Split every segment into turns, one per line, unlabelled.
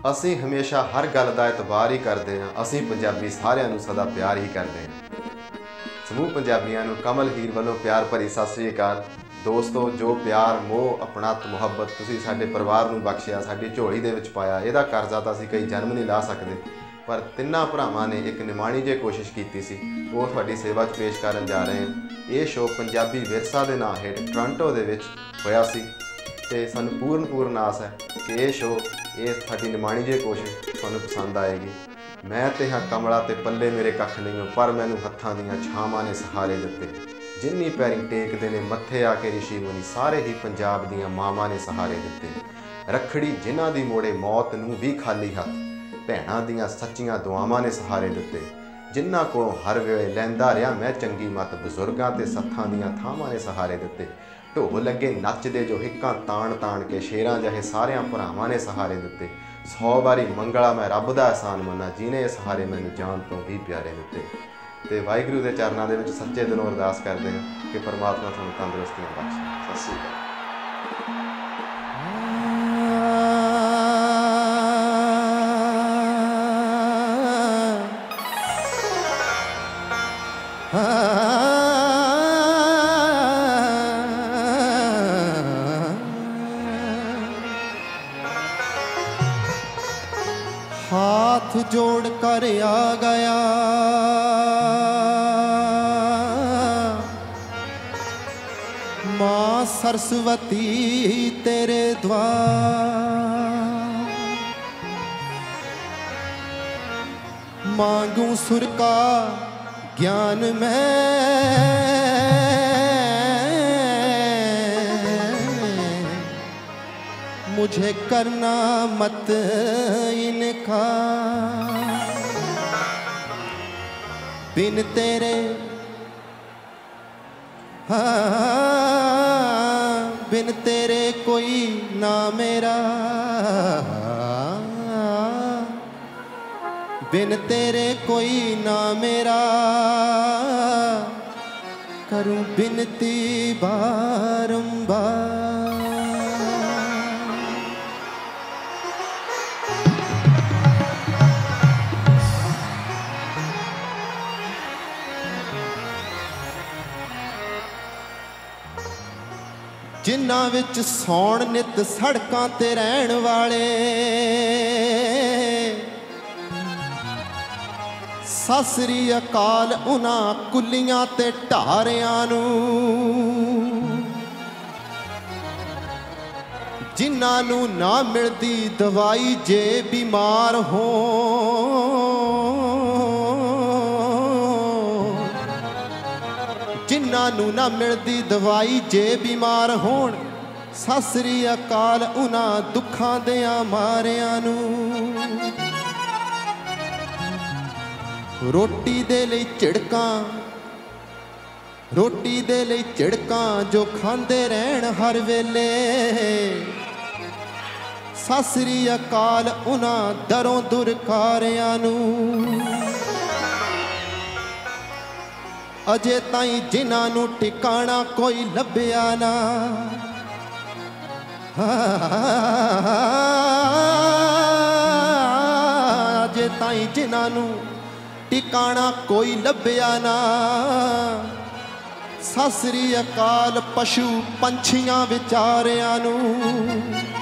ਅਸੀਂ ਹਮੇਸ਼ਾ ਹਰ ਗੱਲ ਦਾ ਇਤਬਾਰ ਹੀ ਕਰਦੇ ਹਾਂ। ਅਸੀਂ ਪੰਜਾਬੀ ਸਾਰਿਆਂ ਨੂੰ ਸਦਾ ਪਿਆਰ ਹੀ ਕਰਦੇ ਹਾਂ। ਸਮੂਹ ਪੰਜਾਬੀਆਂ ਨੂੰ ਕਮਲ ਹੀਰ ਵੱਲੋਂ ਪਿਆਰ ਭਰੀ ਸਤਿ ਸ੍ਰੀ ਅਕਾਲ। ਦੋਸਤੋ, ਜੋ ਪਿਆਰ, ਮੋਹ, ਆਪਣਤ, ਮੁਹੱਬਤ ਤੁਸੀਂ ਸਾਡੇ ਪਰਿਵਾਰ ਨੂੰ ਬਖਸ਼ਿਆ, ਸਾਡੀ ਝੋਲੀ ਦੇ ਵਿੱਚ ਪਾਇਆ, ਇਹਦਾ ਕਰਜ਼ਾ ਤਾਂ ਅਸੀਂ ਕਈ ਜਨਮ ਨਹੀਂ ਲਾ ਸਕਦੇ। ਪਰ ਤਿੰਨਾਂ ਭਰਾਵਾਂ ਨੇ ਇੱਕ ਨਿਮਾਣੀ ਜਿਹੀ ਕੋਸ਼ਿਸ਼ ਕੀਤੀ ਸੀ, ਉਹ ਤੁਹਾਡੀ ਸੇਵਾ 'ਚ ਪੇਸ਼ ਕਰਨ ਜਾ ਰਹੇ ਹਾਂ। ਇਹ ਸ਼ੋਅ ਪੰਜਾਬੀ ਵਿਰਸਾ ਦੇ ਨਾਂ ਹੇਠ ਟੋਰਾਂਟੋ ਦੇ ਵਿੱਚ ਹੋਇਆ ਸੀ ਅਤੇ ਸਾਨੂੰ ਪੂਰਨ ਆਸ ਹੈ ਕਿ ਇਹ ਸ਼ੋਅ, ਇਹ ਸਾਡੀ ਨਿਮਾਣੀ ਜਿਹੀ ਕੋਸ਼ਿਸ਼ ਤੁਹਾਨੂੰ ਪਸੰਦ ਆਏਗੀ। ਮੈਂ ਤੇ ਹਾਂ ਕਮਲਾ ਤੇ ਪੱਲੇ ਮੇਰੇ ਕੱਖ ਨਹੀਂ ਹੋ, ਪਰ ਮੈਨੂੰ ਹੱਥਾਂ ਦੀਆਂ ਛਾਵਾਂ ਨੇ ਸਹਾਰੇ ਦਿੱਤੇ। ਜਿੰਨੀ ਪੈਰੀਂ ਟੇਕਦੇ ਨੇ ਮੱਥੇ ਆ ਕੇ ਰਿਸ਼ੀ ਮੁਨੀ, ਸਾਰੇ ਹੀ ਪੰਜਾਬ ਦੀਆਂ ਮਾਵਾਂ ਨੇ ਸਹਾਰੇ ਦਿੱਤੇ। ਰੱਖੜੀ ਜਿਨ੍ਹਾਂ ਦੀ ਮੋੜੇ ਮੌਤ ਨੂੰ ਵੀ ਖਾਲੀ ਹੱਥ, ਭੈਣਾਂ ਦੀਆਂ ਸੱਚੀਆਂ ਦੁਆਵਾਂ ਨੇ ਸਹਾਰੇ ਦਿੱਤੇ। ਜਿਨ੍ਹਾਂ ਕੋਲੋਂ ਹਰ ਵੇਲੇ ਲੈਂਦਾ ਰਿਹਾ ਮੈਂ ਚੰਗੀ ਮੱਤ, ਬਜ਼ੁਰਗਾਂ ਤੇ ਸੱਥਾਂ ਦੀਆਂ ਥਾਵਾਂ ਨੇ ਸਹਾਰੇ ਦਿੱਤੇ। ਢੋਲ ਲੱਗੇ ਨੱਚਦੇ ਜੋ ਹਿੱਕਾਂ ਤਾਣ ਕੇ, ਸ਼ੇਰਾਂ ਜਿਹੇ ਸਾਰਿਆਂ ਭਰਾਵਾਂ ਨੇ ਸਹਾਰੇ ਦਿੱਤੇ। 100 ਵਾਰੀ ਮੰਗਲਾ ਮੈਂ ਰੱਬ ਦਾ ਅਹਿਸਾਨ ਮੰਨਾਂ, ਜਿਹਨੇ ਇਹ ਸਹਾਰੇ ਮੈਨੂੰ ਜਾਨ ਤੋਂ ਵੀ ਪਿਆਰੇ ਦਿੱਤੇ। ਅਤੇ ਵਾਹਿਗੁਰੂ ਦੇ ਚਰਨਾਂ ਦੇ ਵਿੱਚ ਸੱਚੇ ਦਿਲੋਂ ਅਰਦਾਸ ਕਰਦੇ ਹਾਂ ਕਿ ਪਰਮਾਤਮਾ ਤੁਹਾਨੂੰ ਤੰਦਰੁਸਤੀਆਂ ਬਖਸ਼ੇ। ਸਤਿ ਸ਼੍ਰੀ ਅਕਾਲ।
हाथ जोड़ कर आ गया माँ सरस्वती तेरे द्वार, मांगू सुर का ज्ञान मैं, मुझे करना मत इनका। बिन तेरे बिन तेरे कोई ना मेरा, बिन तेरे कोई ना मेरा, करूं बिनती बारंबार। ਜਿਨ੍ਹਾਂ ਵਿੱਚ ਸੌਣ ਨਿਤ ਸੜਕਾਂ ਤੇ ਰਹਿਣ ਵਾਲੇ, ਸਤਿ ਸ੍ਰੀ ਅਕਾਲ ਉਹਨਾਂ ਕੁੱਲੀਆਂ ਤੇ ਢਾਰਿਆਂ ਨੂੰ, ਜਿਨ੍ਹਾਂ ਨੂੰ ਨਾ ਮਿਲਦੀ ਦਵਾਈ ਜੇ ਬਿਮਾਰ ਹੋ, ਜਿਨ੍ਹਾਂ ਨੂੰ ਨਾ ਮਿਲਦੀ ਦਵਾਈ ਜੇ ਬਿਮਾਰ ਹੋਣ। ਸਤਿ ਸ੍ਰੀ ਅਕਾਲ ਉਹਨਾਂ ਦੁੱਖਾਂ ਦਿਆਂ ਮਾਰਿਆਂ ਨੂੰ, ਰੋਟੀ ਦੇ ਲਈ ਝਿੜਕਾਂ, ਰੋਟੀ ਦੇ ਲਈ ਝਿੜਕਾਂ ਜੋ ਖਾਂਦੇ ਰਹਿਣ ਹਰ ਵੇਲੇ। ਸਤਿ ਸ੍ਰੀ ਅਕਾਲ ਉਹਨਾਂ ਦਰੋਂ ਦੁਰਕਾਰਿਆਂ ਨੂੰ, ਅਜੇ ਤਾਈਂ ਜਿਨ੍ਹਾਂ ਨੂੰ ਟਿਕਾਣਾ ਕੋਈ ਲੱਭਿਆ ਨਾ, ਅਜੇ ਤਾਈਂ ਜਿਨ੍ਹਾਂ ਨੂੰ ਟਿਕਾਣਾ ਕੋਈ ਲੱਭਿਆ ਨਾ। ਸਤਿ ਸ੍ਰੀ ਅਕਾਲ ਪਸ਼ੂ ਪੰਛੀਆਂ ਵਿਚਾਰਿਆਂ ਨੂੰ,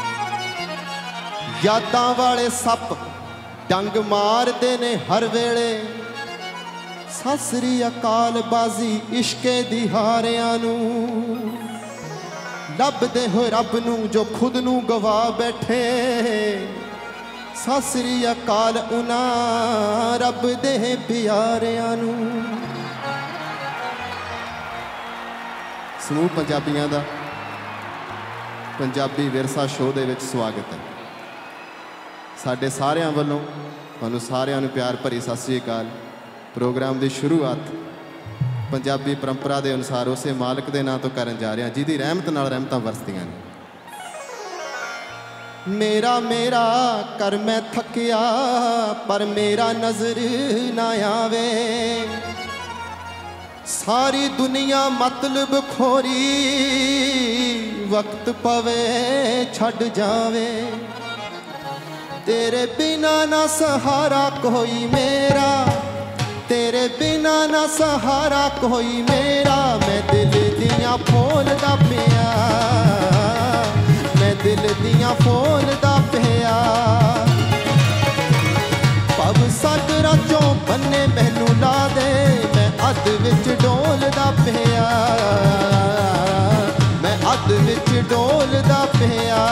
ਯਾਦਾਂ ਵਾਲੇ ਸੱਪ ਡੰਗ ਮਾਰਦੇ ਨੇ ਹਰ ਵੇਲੇ। ਸਤਿ ਸ੍ਰੀ ਅਕਾਲ ਬਾਜ਼ੀ ਇਸ਼ਕੇ ਦੀ ਹਾਰਿਆਂ ਨੂੰ, ਲੱਭਦੇ ਹੋਏ ਰੱਬ ਨੂੰ ਜੋ ਖੁਦ ਨੂੰ ਗਵਾ ਬੈਠੇ। ਸਤਿ ਸ੍ਰੀ ਅਕਾਲ ਉਹਨਾਂ ਰੱਬ ਦੇ ਪਿਆਰਿਆਂ ਨੂੰ। ਸਮੂਹ ਪੰਜਾਬੀਆਂ ਦਾ ਪੰਜਾਬੀ ਵਿਰਸਾ ਸ਼ੋਅ ਦੇ ਵਿੱਚ ਸਵਾਗਤ ਹੈ। ਸਾਡੇ ਸਾਰਿਆਂ ਵੱਲੋਂ ਤੁਹਾਨੂੰ ਸਾਰਿਆਂ ਨੂੰ ਪਿਆਰ ਭਰੀ ਸਤਿ ਸ੍ਰੀ ਅਕਾਲ। ਪ੍ਰੋਗਰਾਮ ਦੀ ਸ਼ੁਰੂਆਤ ਪੰਜਾਬੀ ਪਰੰਪਰਾ ਦੇ ਅਨੁਸਾਰ ਉਸੇ ਮਾਲਕ ਦੇ ਨਾਂ ਤੋਂ ਕਰਨ ਜਾ ਰਹੇ ਹਾਂ ਜਿਹਦੀ ਰਹਿਮਤ ਨਾਲ ਰਹਿਮਤਾਂ ਵਰਸਦੀਆਂ ਨੇ। ਮੇਰਾ ਮੇਰਾ ਕਰ ਮੈਂ ਥੱਕਿਆ ਪਰ ਮੇਰਾ ਨਜ਼ਰ ਨਾ ਆਵੇ, ਸਾਰੀ ਦੁਨੀਆ ਮਤਲਬ ਖੋਰੀ ਵਕਤ ਪਵੇ ਛੱਡ ਜਾਵੇ। तेरे बिना ना सहारा कोई मेरा, तेरे बिना ना सहारा कोई मेरा। मैं दिल दियां फोलदा पिया, मैं दिल दियां फोलदा पिया। पब सागरां चों बन्ने मैनू ला दे, मैं अध विच डोलदा पिया, मैं अध विच डोलदा पिया।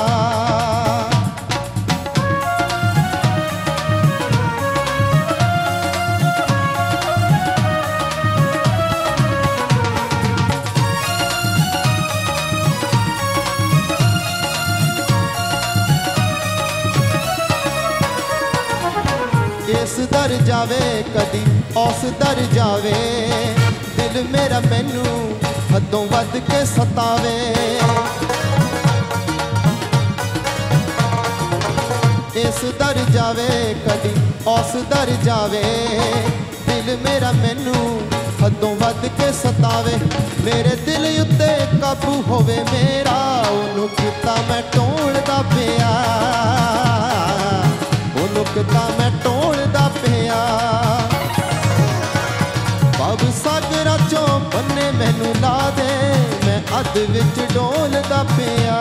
इस दर जावे कदी उस दर जावे, दिल मेरा मैनू हदों वध के सतावे। इस दर जावे कदी उस दर जावे, दिल मेरा मैनू हदों वध के सतावे। मेरे दिल उत्ते काबू होवे मेरा, ओनू किता मैं टोलदा पिया, ओनू किता मैं टोलदा पिया। पब सागरां चों बन्ने मैनू ला दे, मैं अध विच डोलदा पिया,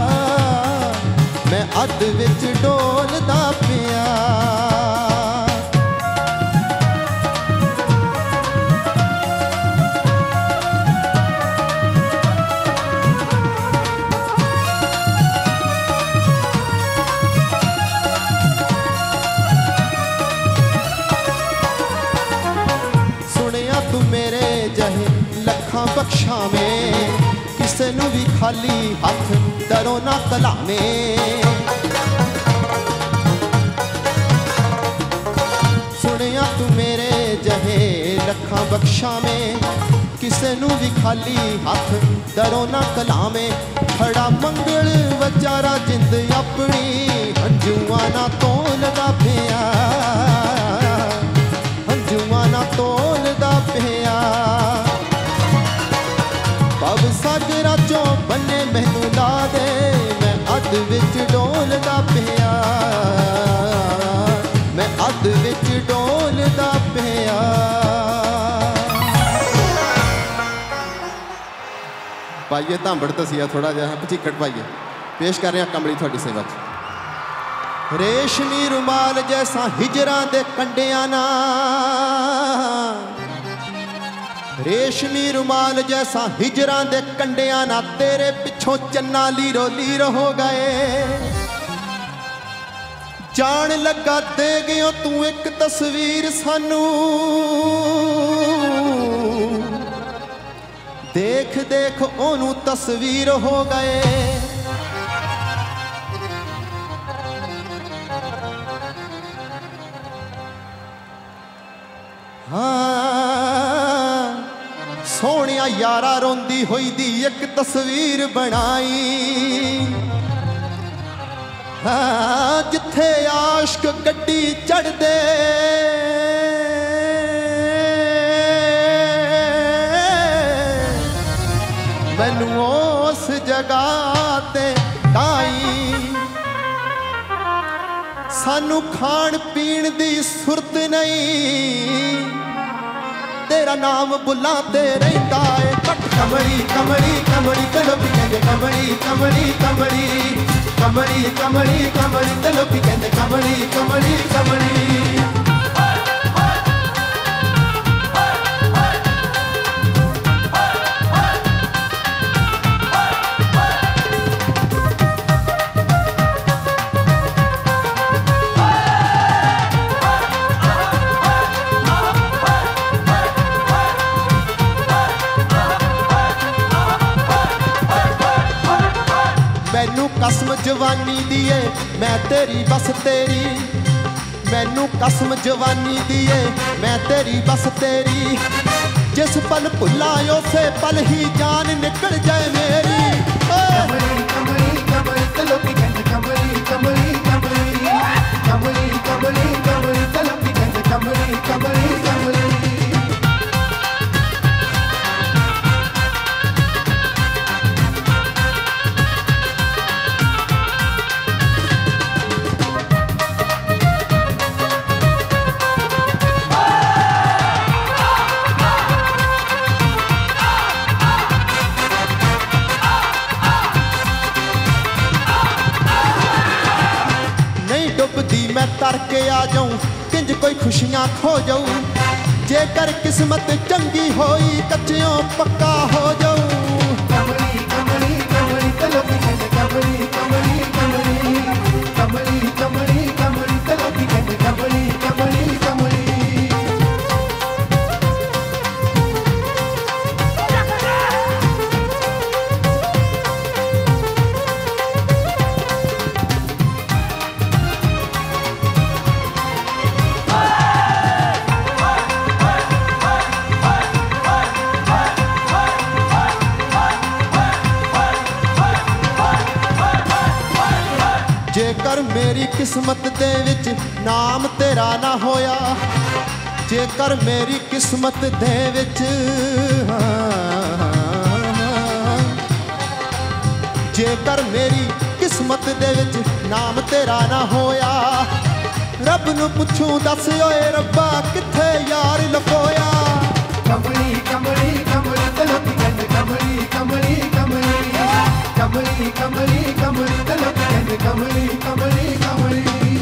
मैं अध विच डोलदा पिया। लखां बख्शावें, किसे नू भी खाली हथ डरो ना कलावें। सुनिया तू मेरे जहे लखां बख्शावें, किसे नू भी खाली हथ डरो ना कलावें। खड़ा मंगल वचारा जिंद अपनी, हंजुआ ना तोलदा पिया, हंजुआ ना तोलदा पिया। पब सागरां चों बन्ने मैनू ला दे, मैं अध विच डोलदा पिया, मैं अध विच डोलदा पिया। पाइए धांबड़ तसिया थोड़ा जिहा भचीकट पाइए। पेश कर रहे हैं कमली थोड़ी सेवा च। रेशमी रुमाल जैसा हिजरां दे कंडियां ना, रेशमी रुमाल जैसा हिजरां दे कंडियां ना, तेरे पिछों चन्ना लीरो लीरो हो गए। जान लगा दे गयो तू एक तस्वीर सानू, देख देख ओनू तस्वीर हो गए। हाँ सोहणिया यारा रोंदी होई दी एक तस्वीर बनाई, हाँ जिथे आशक गड्डी चढ़ दे, मैनू उस जगह ते ढाई। सानू खाण पीण दी सुरत नहीं, तेरा नाम बुला ते रहिंदा है। कमली कमली कमली चलो भी कहंदे कमली कमली कमली कमली कमली कमली चलो भी कहंदे कमली कमली कमली। मैनू कसम जवानी दिए मैं तेरी बस तेरी, मैनू कसम जवानी दिए मैं तेरी बस तेरी। जिस पल भुला उसे पल ही जान निकल जाए मेरी। कमली कमली कमली चलो की कहते कमली कमली कमली कमली कमली कमली चलो की कहते कमली कमली कमली। करके आ जाऊं किंज कोई खुशियां खो जाऊं जेकर किस्मत चंगी होई कच्चियों पक्का हो जाऊं
कमली कमली कमली तलो की कहते कमली कमली कमली कमली कमली कमली तलो की कहते कमली कमली कमली
जेकर मेरी किस्मत दे विच नाम तेरा ना होया जेकर मेरी किस्मत दे विच जेकर मेरी किस्मत दे विच नाम तेरा ना होया रब नू पुछूं दस ओए रब्बा किथे यार लकोया
कमली कमली कमली तलो की कहते कमली कमली कमली कमली कमली कमली तलो की कहते कमली कमली कमली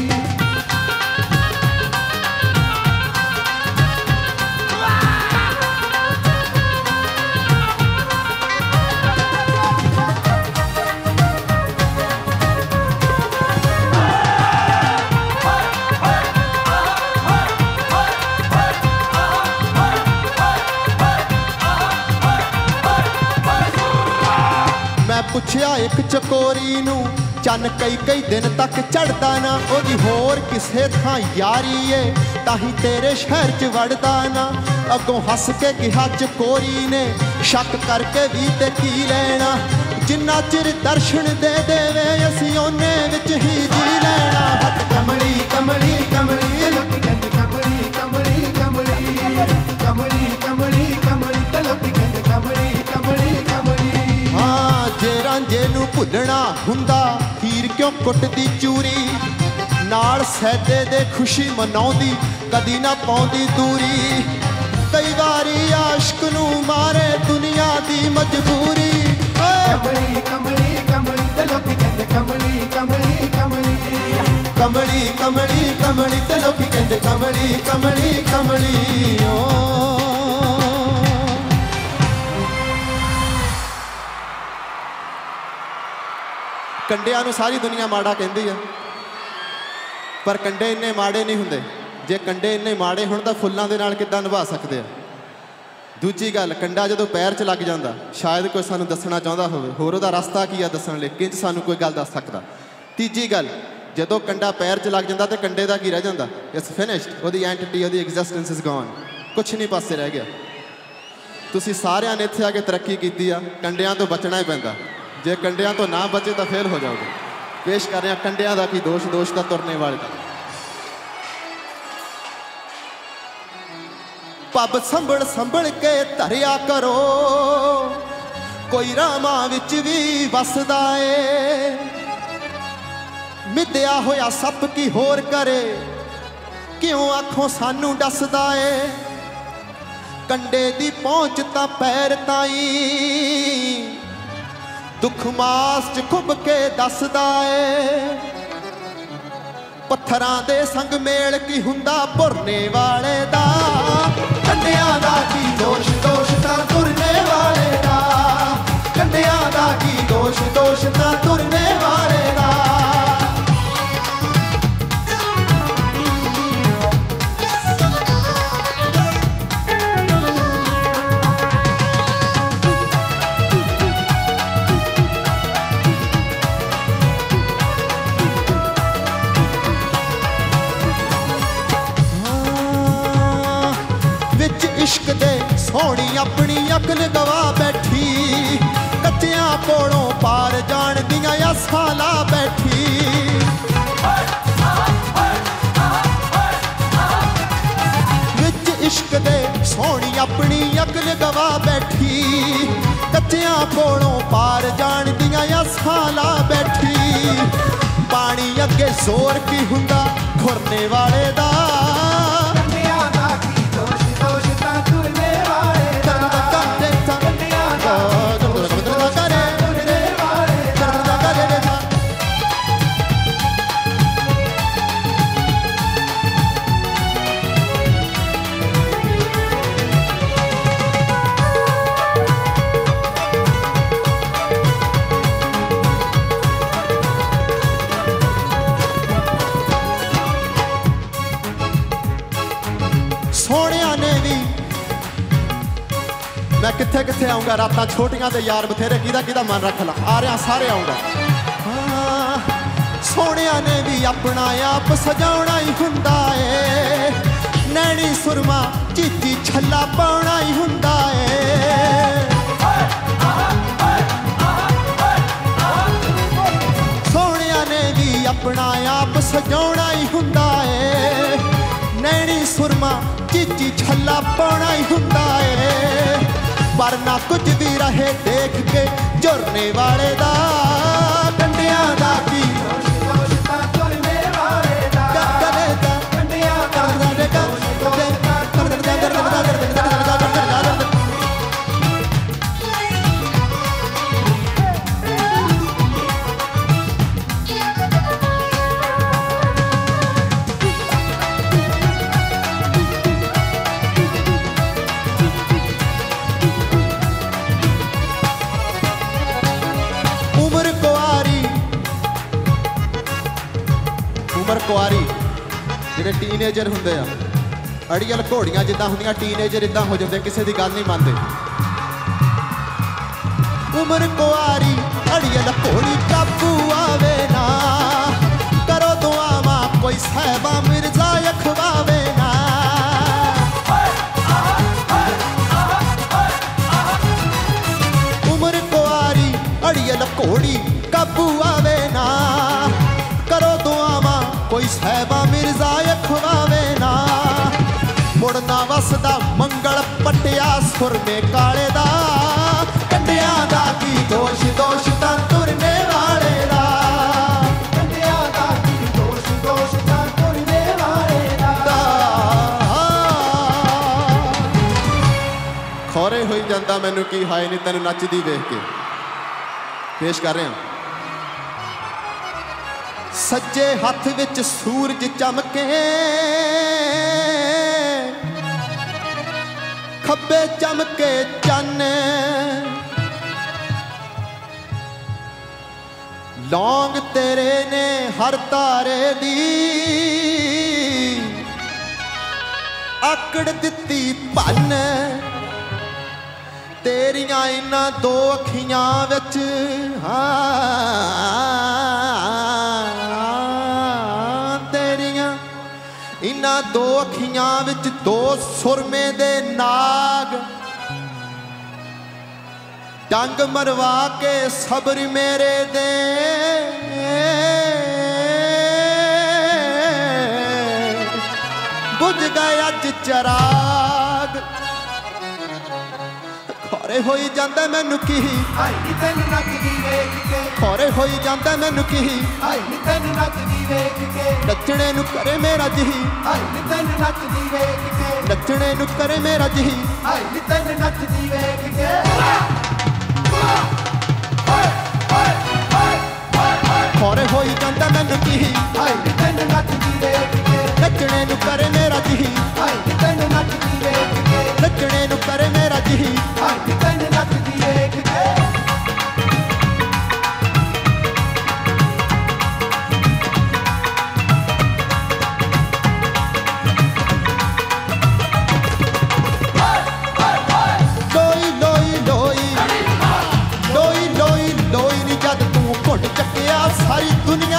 पुछया एक चकोरी नू चन कई कई दिन तक चढ़दा ना ओदी होर किसे थां यारी है ताही तेरे शहर च वड़दा ना अगों हस के कहा चकोरी ने शक करके भी ते की लेना जिन्ना चिर दर्शन दे देवे असीं ओने विच ही जी लेना
कमली कमली कमली कमली कमली कमली कमली कमली कमली तलो की कहते कमली कमली कमली
जे रांझे नू भुलना हुंदा हीर क्यों कुटदी चूरी नाल सैदे दे खुशी मनाउंदी कदी ना पाउंदी दूरी कई वारी आशिक नू मारे दुनिया दी मजबूरी
कमली कमली कमली तलो की कहते कमली कमली कमली
कमली कमली कमली तलो की कहते कमली कमली कमली ओ कंडियां नूं सारी दुनिया माड़ा कहती है पर कंडे इन्ने माड़े नहीं हुंदे जे कंडे इन्ने माड़े होण तां फुल्लां दे नाल किद्दां निभा सकदे आ दूजी गल कंडा जदों पैर च लग जांदा शायद कोई सानूं दसना चाहुंदा होवे होर उहदा रस्ता की आ दसण लई किंज सानूं कोई गल दस सकदा तीजी गल जदों कंडा पैर च लग जांदा ते कंडे दा की रह जांदा इट्स फिनिश्ड ओहदी एंटिटी ओहदी एग्जिस्टेंस इज गॉन कुछ नहीं पासे रह गया तुसीं सारिਆਂ ने इत्थे आके तरक्की कीती आ कंडियां तो बचना ही पैंदा जे कंडियां तो ना बचे तो फेल हो जाओगे पेश कर रहे हैं कंडियां दा की दोष दोष दा तुरने वाले दा पब संभल संभल के धरिया करो कोई रामा विच भी वसदा है मिद्या होया सप की होर करे क्यों आखों सानू डसदा है कंडे दी पहुंच तां पैर ताई दुख मास च खुब के दसदा है पत्थरां दे संग मेल की हुंदा भुरने वाले दा कंडियां दा की दोष दोष तां तुरने वाले दा कंडियां दा की दोष दोष तां तुरने वाले दा इश्क दे सोहनी अपनी अकल गवा बैठी कच्चियां कोलों पार जान दियां आसां ला बैठी विच इश्क दे सोहनी अपनी अकल गवा बैठी कच्चियां कोलों पार जान दियां आसां ला बैठी पानी अगे जोर की हुंदा खुरने वाले दा मैं किथे किथे आऊँगा रातां छोटियां ते यार बथेरे किदा किदा मन रख ला आ रहा सारे आऊँगा सोहणिया ने भी अपना आप सजाउणा ही हुंदा ए नैणी सुरमा चीची छल्ला पाउणा ही हुंदा ए सोहणिया ने भी अपना आप सजाउणा ही हुंदा ए नैणी सुरमा चीची छल्ला पाउणा ही हुंदा ए पर ना कुछ भी रहे देख के जुरने वाले दा कंडियां दा की कुआरी जिहड़े टीनेजर हुंदे आ अड़ियल घोड़ियां जिद्दां हुंदियां टीनेजर इदां हो जाते किसी की गल नहीं मानते उम्र कुआरी अड़ियल घोड़ी काबू आवे ना करो दुआवां कोई साहिबा मिर्जा अखवावे ना उम्र कुआरी अड़ियल घोड़ी काबू आवे ना करो दुआवां कोई साहिबा मिर्जा अखवावे ना मुड़ना वसदा मंगल पटिया सुर में काले दा कंडियां दा की दोष दोष तां तुरने वाले दा कंडियां दा की दोष दोष तां तुरने वाले दा खौरे होई जांदा मैनू की हाय नी तैनू नचदी वेख के पेश कर रहे हैं सज्जे हथ विच सूरज चमके खब्बे चमके चन्न लौंग तेरे ने हर तारे दी आकड़ दिती भन तेरियां इन्हां दो अखियां विच इन्हां दो अखियां विच दो सुरमे दे नाग डंग मरवा के सबर मेरे दे बुझ गए अज चराग खौरे होई जांदा मैनू की खौरे होई जांदा मैनू की नचने नू करे मेरा जी नचने नू करे मेरा जी खौरे होई जांदा मैनू की नचने नू करे मेरा जी नचने नू करे मेरा जी सारी दुनिया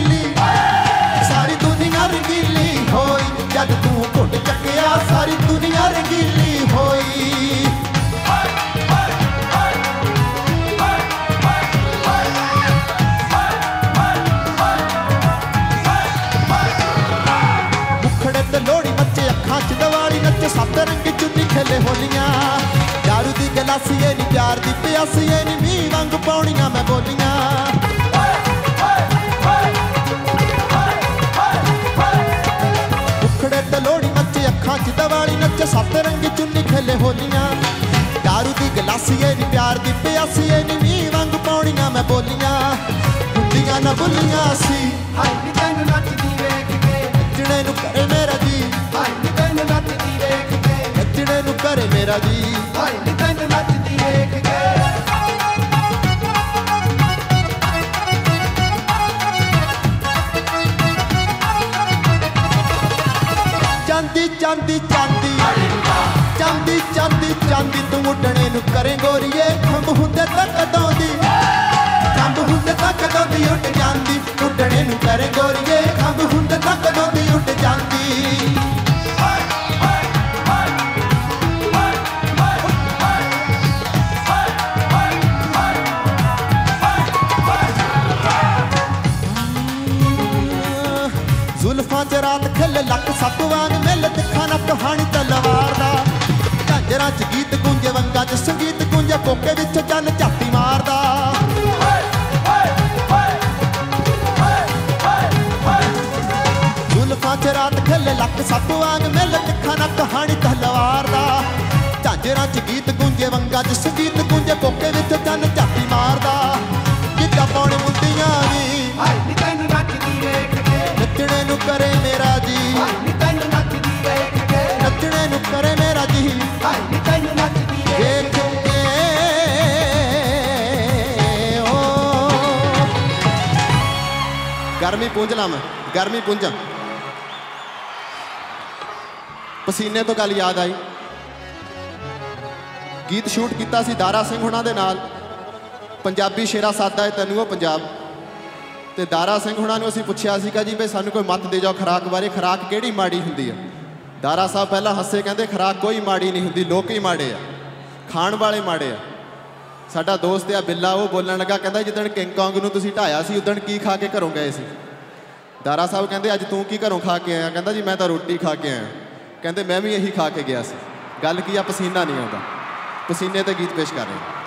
रंगीली होई जद तू घुट चकिया सारी दुनिया रंगीली होई मुखड़े ते लोड़ी मचे अखां च दिवाली नचे सत रंगी चुन्नी खेले होलियां दारू दी गलासी नी प्यार दी प्यासी नी मीं वांग पौड़ियां मैं बोलियां दिवाली नचे सत रंगी चुन्नी खेले होलियां दारू दी गलासीए नी प्यार दी प्यासीए नी मीं वांग पौड़ियां मैं बोलियां बुंदियां ना बुलियां सी हाय नी तैनू नचदी वेख के नचने नू करे मेरा जी हाय नी तैनू नचदी वेख के नचने नू करे मेरा जी हाय नी तैनू नचदी वेख के चांदी चांदी चांदी चांदी चांदी चांदी ਜਾਂਦੀ ਤੂੰ ਉੱਡਣੇ ਨੂੰ ਕਰੇ ਗੋਰੀਏ ਖੰਭ ਹੁੰਦੇ ਤਾਂ ਕਦੋਂ ਦੀ ਖੰਭ ਹੁੰਦੇ ਤਾਂ ਕਦੋਂ ਦੀ ਉੱਡ ਜਾਂਦੀ ਉੱਡਣੇ ਨੂੰ ਕਰੇ ਗੋਰੀਏ ਖੰਭ ਹੁੰਦੇ ਤਾਂ ਕਦੋਂ ਦੀ ਉੱਡ ਜਾਂਦੀ ਜ਼ੁਲਫਾਂ 'ਚ ਰਾਤ ਖਿਲ ਲੱਕ ਸੱਪ ਵਾਂਗ ਮਿਲ ਤਿੱਖਾ ਨਾ ਕਹਾਣੀ ਤਲਵਾਰ ਦਾ ਝਾਂਜਰਾਂ 'ਚ ਗੀਤ ਗੂੰਜੇ ਵੰਗਾਂ 'ਚ ਸੰਗੀਤ ਗੂੰਜੇ ਕੋਕੇ ਵਿੱਚ ਚੰਨ ਝਾਤੀ ਮਾਰਦਾ ਜ਼ੁਲਫਾਂ 'ਚ ਰਾਤ ਖਿਲ ਲੱਕ ਸੱਪ ਵਾਂਗ ਮਿਲ ਤਿੱਖਾ ਨਾ ਕਹਾਣੀ ਤਲਵਾਰ ਦਾ ਝਾਂਜਰਾਂ 'ਚ ਗੀਤ ਗੂੰਜੇ ਵੰਗਾਂ 'ਚ ਸੰਗੀਤ ਗੂੰਜੇ ਕੋਕੇ ਵਿੱਚ ਚੰਨ ਝਾਤੀ ਮਾਰਦਾ ਗਿੱਧਾ ਪਾਉਣ ਮੁੰਡੀਆਂ ਵੀ
ਹਾਏ ਤੈਨੂੰ ਨੱਚਦੀ ਵੇਖ ਕੇ
ਨੱਚਣੇ ਨੂੰ ਕਰੇ ਮੇਰਾ ਜੀ
ਹਾਏ ਤੈਨੂੰ ਨੱਚਦੀ ਵੇਖ ਕੇ
ਨੱਚਣੇ ਨੂੰ ਕਰੇ ਮੇਰਾ ਜੀ
ਹਾਏ ਤੈਨੂੰ ਨੱਚਦੀ
ਵੇਖ ਕੇ ਓ ਗਰਮੀ ਪੁੰਝ ਲਾਂ ਮੈਂ ਗਰਮੀ ਪੁੰਝਾਂ ਪਸੀਨੇ ਤੋਂ ਗੱਲ ਯਾਦ ਆਈ ਗੀਤ ਸ਼ੂਟ ਕੀਤਾ ਸੀ ਦਾਰਾ ਸਿੰਘ ਹੁਣਾਂ ਦੇ ਨਾਲ ਪੰਜਾਬੀ ਸ਼ੇਰਾ ਸਾਦਾ ਹੈ ਤੈਨੂੰ ਉਹ ਪੰਜਾਬ ਤੇ ਦਾਰਾ ਸਿੰਘ ਹੁਣਾਂ ਨੂੰ ਅਸੀਂ ਪੁੱਛਿਆ ਸੀਗਾ ਜੀ ਬਈ ਸਾਨੂੰ ਕੋਈ ਮੱਤ ਦੇ ਜਾਓ ਖੁਰਾਕ ਬਾਰੇ ਖੁਰਾਕ ਕਿਹੜੀ ਮਾੜੀ ਹੁੰਦੀ ਆ ਦਾਰਾ ਸਾਹਿਬ ਪਹਿਲਾਂ ਹੱਸੇ ਕਹਿੰਦੇ ਖੁਰਾਕ ਕੋਈ ਮਾੜੀ ਨਹੀਂ ਹੁੰਦੀ ਲੋਕ ਹੀ ਮਾੜੇ ਆ ਖਾਣ ਵਾਲੇ ਮਾੜੇ ਆ ਸਾਡਾ ਦੋਸਤ ਆ ਬਿੱਲਾ ਉਹ ਬੋਲਣ ਲੱਗਾ ਕਹਿੰਦਾ ਜਿੱਦਣ ਕਿੰਗ ਕੌਂਗ ਨੂੰ ਤੁਸੀਂ ਢਾਇਆ ਸੀ ਉਦਣ ਕੀ ਖਾ ਕੇ ਘਰੋਂ ਗਏ ਸੀ ਦਾਰਾ ਸਾਹਿਬ ਕਹਿੰਦੇ ਅੱਜ ਤੂੰ ਕੀ ਘਰੋਂ ਖਾ ਕੇ ਆਇਆ ਕਹਿੰਦਾ ਜੀ ਮੈਂ ਤਾਂ ਰੋਟੀ ਖਾ ਕੇ ਆਇਆ ਕਹਿੰਦੇ ਮੈਂ ਵੀ ਇਹੀ ਖਾ ਕੇ ਗਿਆ ਸੀ ਗੱਲ ਕੀ ਆ ਪਸੀਨਾ ਨਹੀਂ ਆਉਂਦਾ ਪਸੀਨੇ ਤੇ ਗੀਤ ਪੇਸ਼ ਕਰ ਰਹੇ ਹਾਂ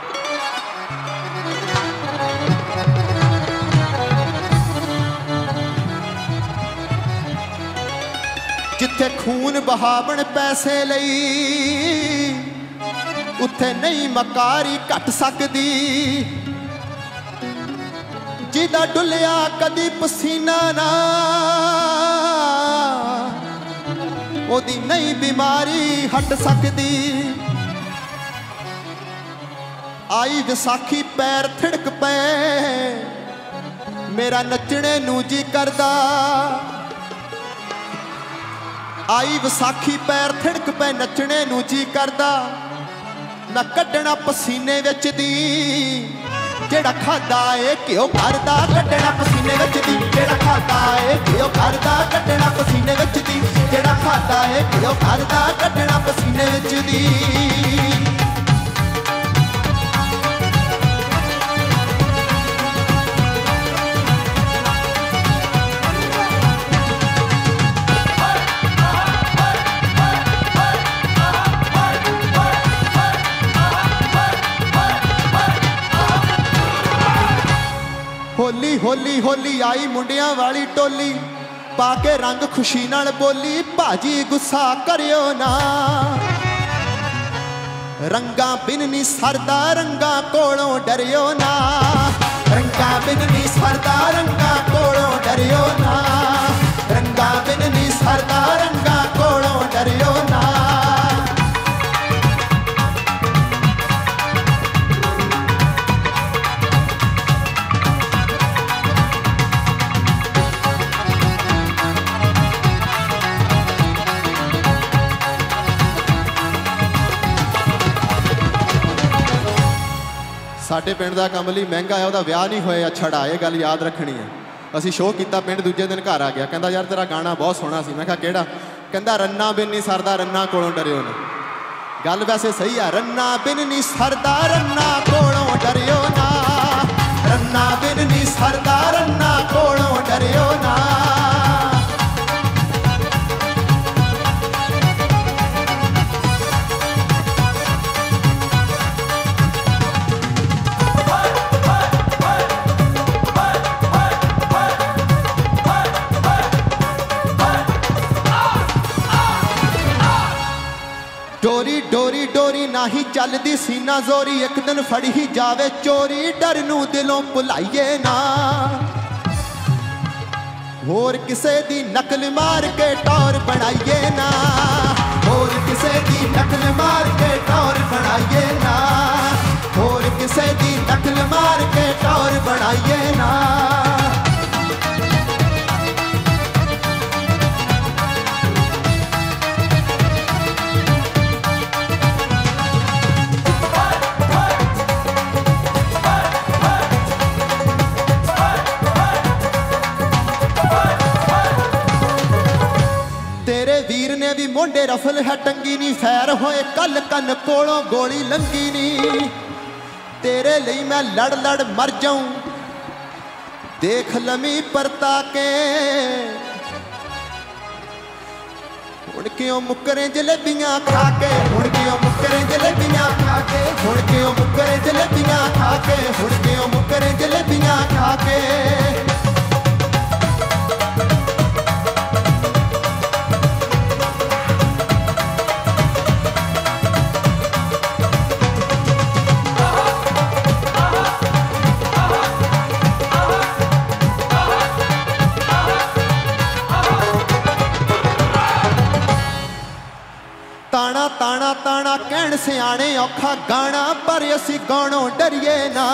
ਜਿੱਥੇ ਖੂਨ ਬਹਾਵਣ ਪੈਸੇ ਲਈ ਉੱਥੇ ਨਹੀਂ ਮਕਾਰੀ ਘਟ ਸਕਦੀ ਜਿਹਦਾ ਡੁੱਲਿਆ ਕਦੀ ਪਸੀਨਾ ਨਾ ਉਹਦੀ ਨਹੀਂ ਬਿਮਾਰੀ ਹਟ ਸਕਦੀ ਆਈ ਵਿਸਾਖੀ ਪੈਰ ਥਿੜਕ ਪਏ ਮੇਰਾ ਨੱਚਣੇ ਨੂੰ ਜੀ ਕਰਦਾ ਆਈ ਵਿਸਾਖੀ ਪੈਰ ਥਿੜਕ ਪੈ ਨੱਚਣੇ ਨੂੰ ਜੀ ਕਰਦਾ ਨਾ ਕੱਢਣਾ ਪਸੀਨੇ ਵਿੱਚ ਦੀ ਜਿਹੜਾ ਖਾਦਾ ਏ ਘਿਓ ਕਰਦਾ ਕੱਢਣਾ ਪਸੀਨੇ ਵਿੱਚ ਦੀ ਜਿਹੜਾ ਖਾਦਾ ਏ ਘਿਓ ਕਰਦਾ ਕੱਢਣਾ ਪਸੀਨੇ ਵਿੱਚ ਦੀ ਜਿਹੜਾ ਖਾਦਾ ਏ ਘਿਓ ਕਰਦਾ ਕੱਢਣਾ ਪਸੀਨੇ ਵਿੱਚ ਦੀ ਹੋਲੀ ਹੋਲੀ ਹੋਲੀ ਆਈ ਮੁੰਡਿਆਂ ਵਾਲੀ ਟੋਲੀ ਪਾ ਕੇ ਰੰਗ ਖੁਸ਼ੀ ਨਾਲ ਬੋਲੀ ਭਾਜੀ ਗੁੱਸਾ ਕਰਿਓ ਨਾ ਰੰਗਾਂ ਬਿਨ ਨੀ ਸਰਦਾ ਰੰਗਾਂ ਕੋਲੋਂ ਡਰਿਓ ਨਾ ਰੰਗਾਂ ਬਿਨ ਨੀ ਸਰਦਾ ਰੰਗਾਂ ਕੋਲੋਂ ਡਰਿਓ ਨਾ ਰੰਗਾਂ ਬਿਨ ਨੀ ਸਰਦਾ ਰੰਗਾਂ ਕੋਲੋਂ ਡਰਿਓ ਨਾ ਸਾਡੇ ਪਿੰਡ ਦਾ ਕੰਮ ਲਈ ਮਹਿੰਗਾ ਆ ਉਹਦਾ ਵਿਆਹ ਨਹੀਂ ਹੋਇਆ ਛੜਾ ਇਹ ਗੱਲ ਯਾਦ ਰੱਖਣੀ ਹੈ ਅਸੀਂ ਸ਼ੋਅ ਕੀਤਾ ਪਿੰਡ ਦੂਜੇ ਦਿਨ ਘਰ ਆ ਗਿਆ ਕਹਿੰਦਾ ਯਾਰ ਤੇਰਾ ਗਾਣਾ ਬਹੁਤ ਸੋਹਣਾ ਸੀ ਮੈਂ ਕਿਹਾ ਕਿਹੜਾ ਕਹਿੰਦਾ ਰੰਨਾ ਬਿਨ ਨਹੀਂ ਸਰਦਾ ਰੰਨਾ ਕੋਲੋਂ ਡਰਿਓ ਨਾ ਗੱਲ ਵੈਸੇ ਸਹੀ ਆ ਰੰਨਾ ਬਿਨ ਨਹੀਂ ਸਰਦਾ ਰੰਨਾ ਕੋਲੋਂ ਡਰਿਓ ਨਾ ਰੰਨਾ ਬਿਨ ਨਹੀਂ ਸਰਦਾ ਰੰਨਾ ਕੋਲੋਂ ਡਰਿਓ ਨਾ ਡੋਰੀ ਡੋਰੀ ਡੋਰੀ ਨਹੀਂ ਚੱਲਦੀ ਸੀਨਾ ਜ਼ੋਰੀ ਇੱਕ ਦਿਨ ਫੜੀ ਹੀ ਜਾਵੇ ਚੋਰੀ ਡਰ ਨੂੰ ਦਿਲੋਂ ਭੁਲਾਈਏ ਨਾ ਹੋਰ ਕਿਸੇ ਦੀ ਨਕਲ ਮਾਰ ਕੇ ਟੌਰ ਬਣਾਈਏ ਨਾ ਹੋਰ ਕਿਸੇ ਦੀ ਨਕਲ ਮਾਰ ਕੇ ਟੌਰ ਬਣਾਈਏ ਨਾ ਹੋਰ ਕਿਸੇ ਦੀ ਨਕਲ ਮਾਰ ਕੇ ਟੌਰ ਬਣਾਈਏ ਨਾ मोंडे रफल है टंगी नी फैर होए कल कन कोलों गोली लंगी नी तेरे लिए मैं लड़ लड़ मर जाऊं देख लमी परता के हुण क्यों मुकरे जलेबियां खा के हुण क्यों मुकरे जलेबियां खा के हुण क्यों मुकरे जलेबियां खा के हुण क्यों मुकरे जलेबियां खा के ताना ताना ताना कहण सियाणे औखा गाना पर असी गाणों डरिए ना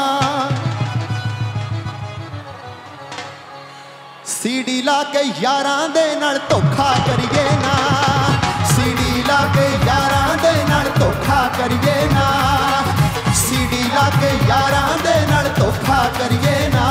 सीडी ला के यारां दे नाल धोखा करिए ना सीडी ला के यारां दे नाल धोखा करिए ना सीडी ला के यारां दे नाल धोखा करिए ना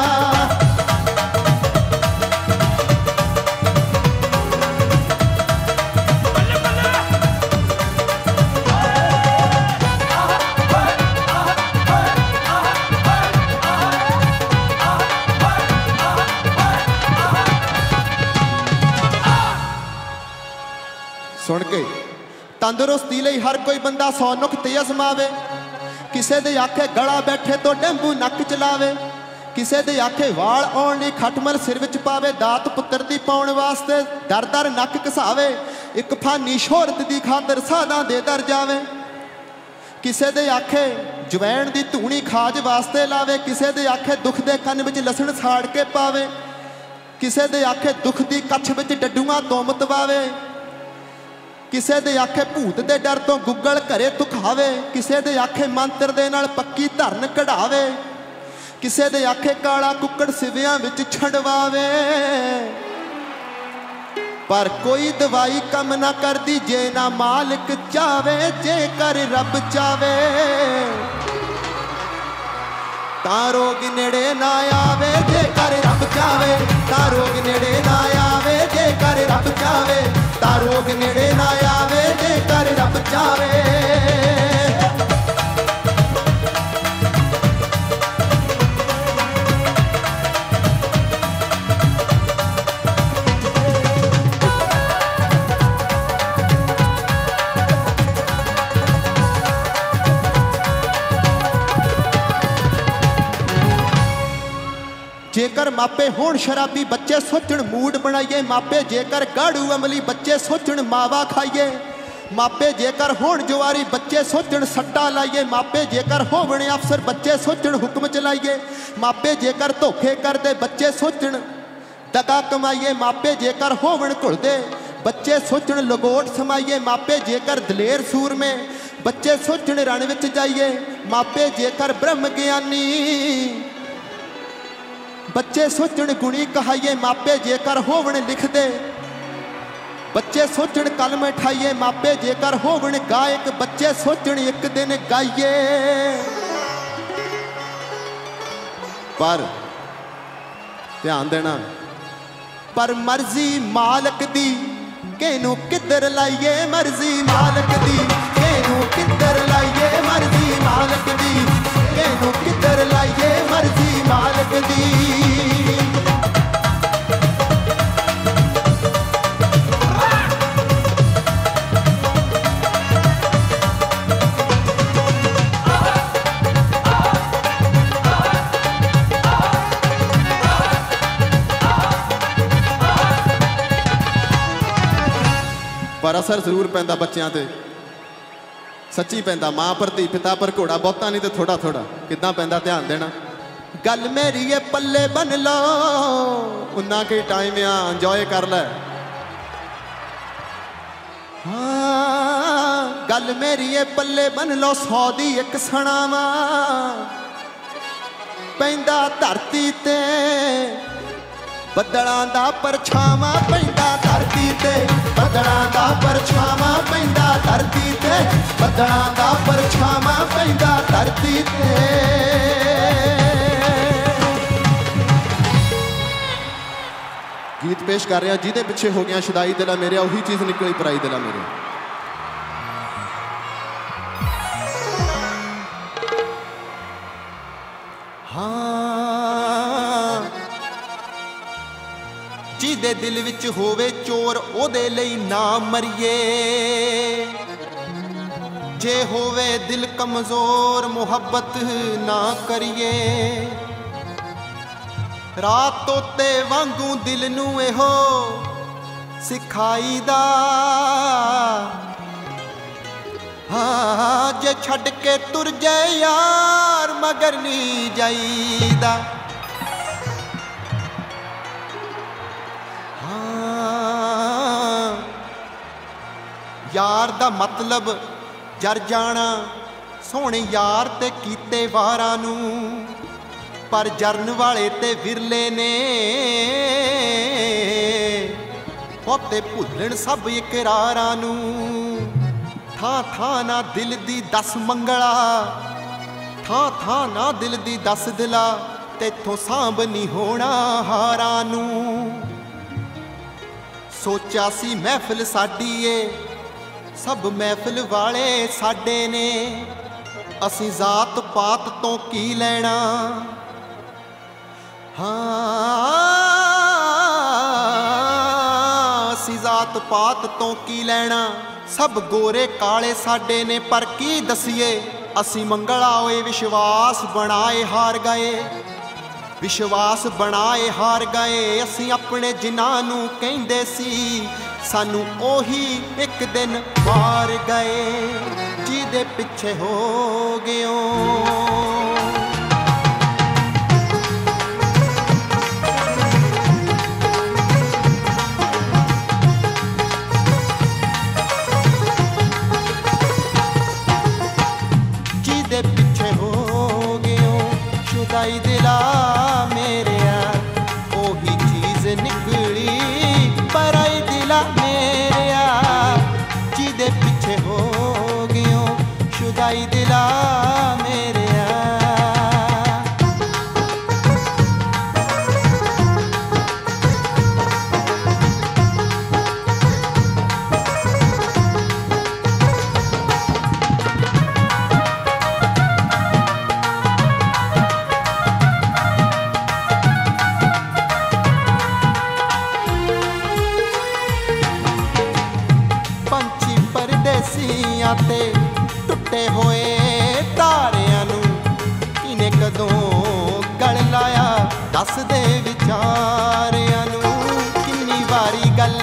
सुन के तंदुरुस्ती लई हर कोई बंदा 100 नुक्ते अजमावे किसे दे आखे गला बैठे तो डेंबू नक चलावे किसे दे आखे वाल आउण लई खटमल सिर विच पावे दात पुत्तर दी पाउण वास्ते दर दर नक घसावे एक फानी शोहरत दी खातर सादा दे दर जावे किसे दे आखे जवैन दी धूनी खाज वास्ते लावे किसे दे आखे दुख दे कन विच लसण साड़ के पावे किसे दे आखे दुख दी कच्छ विच डड्डूआं तो मतवावे किसे दे आखे भूत दे डर तो गुग्गल घरे तुखावे किसे दे आखे मंत्र दे नाल पक्की धरन कढ़ावे किसे दे आखे काला कुक्कड़ सिवियां विच छड़वावे पर कोई दवाई कम ना करदी जे ना मालिक चावे जे कर रब चावे तां रोग नेड़े ना आवे जे कर रब चावे तां रोग नेड़े ना आवे जे कर रब चावे तां रोग नेड़े ना आवे जे कर रब चावे जेकर मापे होण शराबी बच्चे सोचण मूड बनाइए मापे जेकर गाड़ू अमली बच्चे सोचण मावा खाइए मापे जेकर होण जुआरी बच्चे सोचण सट्टा लाइए मापे जेकर होवण अफसर बच्चे सोचण हुक्म चलाइए मापे जेकर धोखे करदे बच्चे सोचण दगा कमाइए मापे जेकर होवण घुलदे बच्चे सोचण लगोट समाइए मापे जेकर दलेर सूर में बच्चे सोचण रण विच जाइए मापे जेकर ब्रह्म ज्ञानी बच्चे सोचण गुणी कहाइए मापे जेकर होवण लिखदे बच्चे सोचण कलम ठाइए मापे जेकर होवण गायक बच्चे सोचण एक दिन गाइए पर ध्यान देना पर मर्जी मालक दी केनू किधर लाइए मर्जी मालक दी केनू किधर लाइए मर्जी मालक दी केनू किधर लाइए मर्जी मालक दी पर असर जरूर पैंदा बच्चों ते सच्ची पैंदा माँ पर धी पिता पर घोड़ा बहुता नहीं तो थोड़ा थोड़ा कितना पैंदा ध्यान देना गल मेरी ये पल्ले बन लो उन्ना के टाइम आ इंजॉय कर ले हाँ गल मेरी ये पल्ले बन लो 100 दी एक सणावा पैंदा धरती ते बदलां दा परछावां पैंदा धरती ते बदलां दा परछावां पैंदा धरती ते बदलां दा परछावां पैंदा धरती ते गीत पेश कर रहे हैं जिहदे पिछे हो गया शुदाई दिला मेरे, उही चीज़ निकली पराई दिला मेरे। हाँ जिहदे दिल विच होवे चोर ओदे लई ना मरिए, जे होवे दिल कमजोर मुहब्बत ना करिए। रात तोते वांगू दिल नू एहो सिखाई दा, हाँ जे छड़ के तुर जाए यार मगर नहीं जाईदा। हाँ यार दा मतलब जर जाना, सोहने यार ते कीते वारां नू, पर जरन वाले ते विरले ने बहुते भुल्लण सब इकरारां नू। थां थां ना दिल दी दस मंगला, थां थां ना दिल दी दस दिला, तेथों सांभ नहीं होना हारां नू। सोचा सी महफिल साडी ए, सब महफिल वाले साडे ने, असी जात पात तो की लेना। हाँ असी जात पात तो की लेना, सब गोरे काले साडे ने, पर की दसीए असी मंगला होए। विश्वास बनाए हार गए, विश्वास बनाए हार गए, असी अपने जिन्हां नू कहिंदे सी, सानू ओही एक दिन मार गए, जिहदे पिछे हो गयो। जिहदे पिछे हो गयो शुदाई दिला मेरे, ओही चीज निकली पराई दिला मेरे। जिहदे पिछे हो गयो शुदाई दिला मेरे। पंछी परदेसियां ते टुटे होए तारियां नू, किने कदों गल लाया दस दे विचारियां नू। किन्नी वारी गल,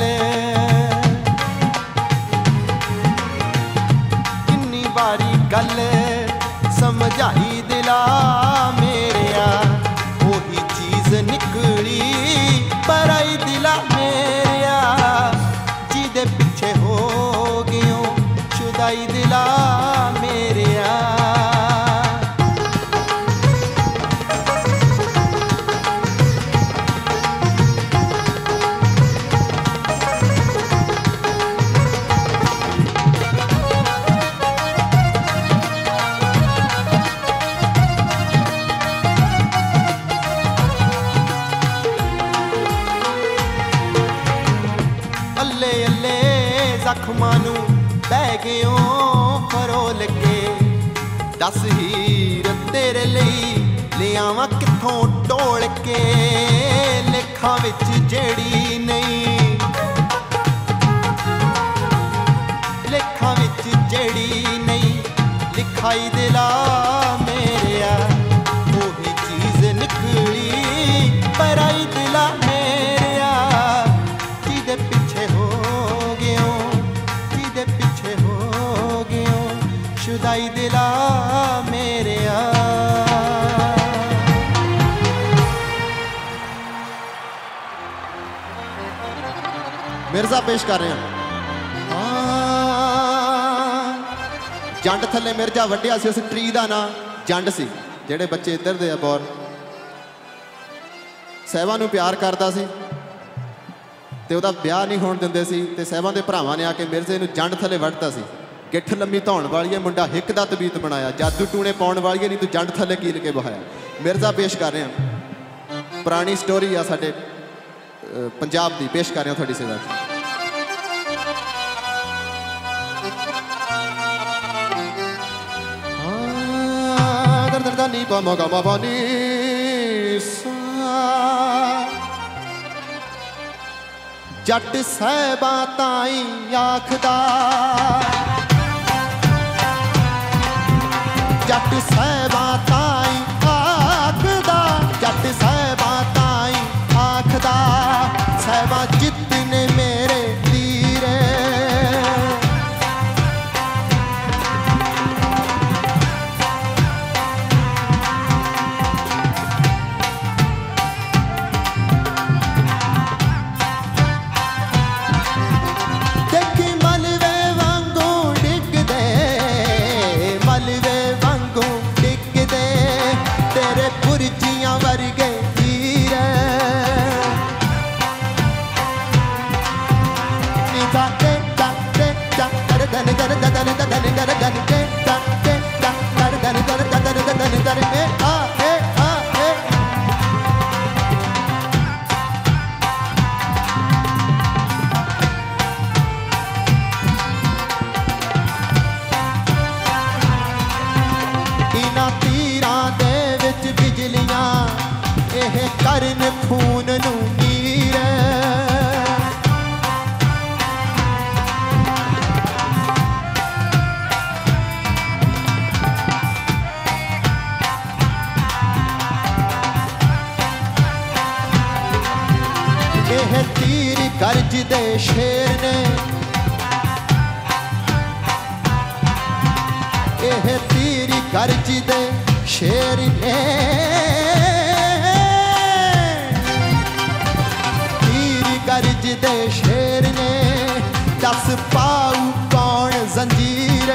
किन्नी वारी गल समझाई दिला मेरे, ओही चीज निकली पराई दिला मेरे। जिहदे पिछे हो गयो शुदाई दिला मेरे। अल्ले अल्ले जख्मां नू बह गयो फरोल के, दस हीर तेरे लई ले आवां कित्थों टोल के। लेखां विच जेड़ी नहीं, लेखां विच जेड़ी नहीं लिखाई दिला मेरे, ओही चीज निकली पराई दिला मेरे। जिहदे पिछे हो गयो, जिहदे पिछे हो गयो शुदाई दिला मेरे। मिर्जा पेश कर रहे हैं। जंड थले मिर्जा वड्डिया सी, उस ट्री का नां जंड सी। जेडे बच्चे इधर दे बौर सहबा नूं प्यार करता सी ते उहदा ब्याह नहीं होण दिंदे सी, ते सहबा दे भरावां ने आके मिर्जे नूं जंड थले वड्डता सी। गिट्ठ लम्मी धौण वाली मुंडा हिक दा तबीत बनाया, जादू टूने पाउण वाली नहीं तू जंड थले कील के बहाया। मिर्जा पेश कर रहे हैं, पुरानी स्टोरी आ साडे पंजाब दी पेश कर रहे हो थोड़ी सेवा नी पा मगा मा नी जट सहबा ताई आखदा जट सहबा ताई आखदा जट सहबा ताई आखदा सहबा जितने मेरे तीरे करन खून नू नीर एह तीर गर्ज दे शेर ने एह तीर गर्ज दे शेर ने गर्ज दे शेर ने दस पाऊ कौन जंजीर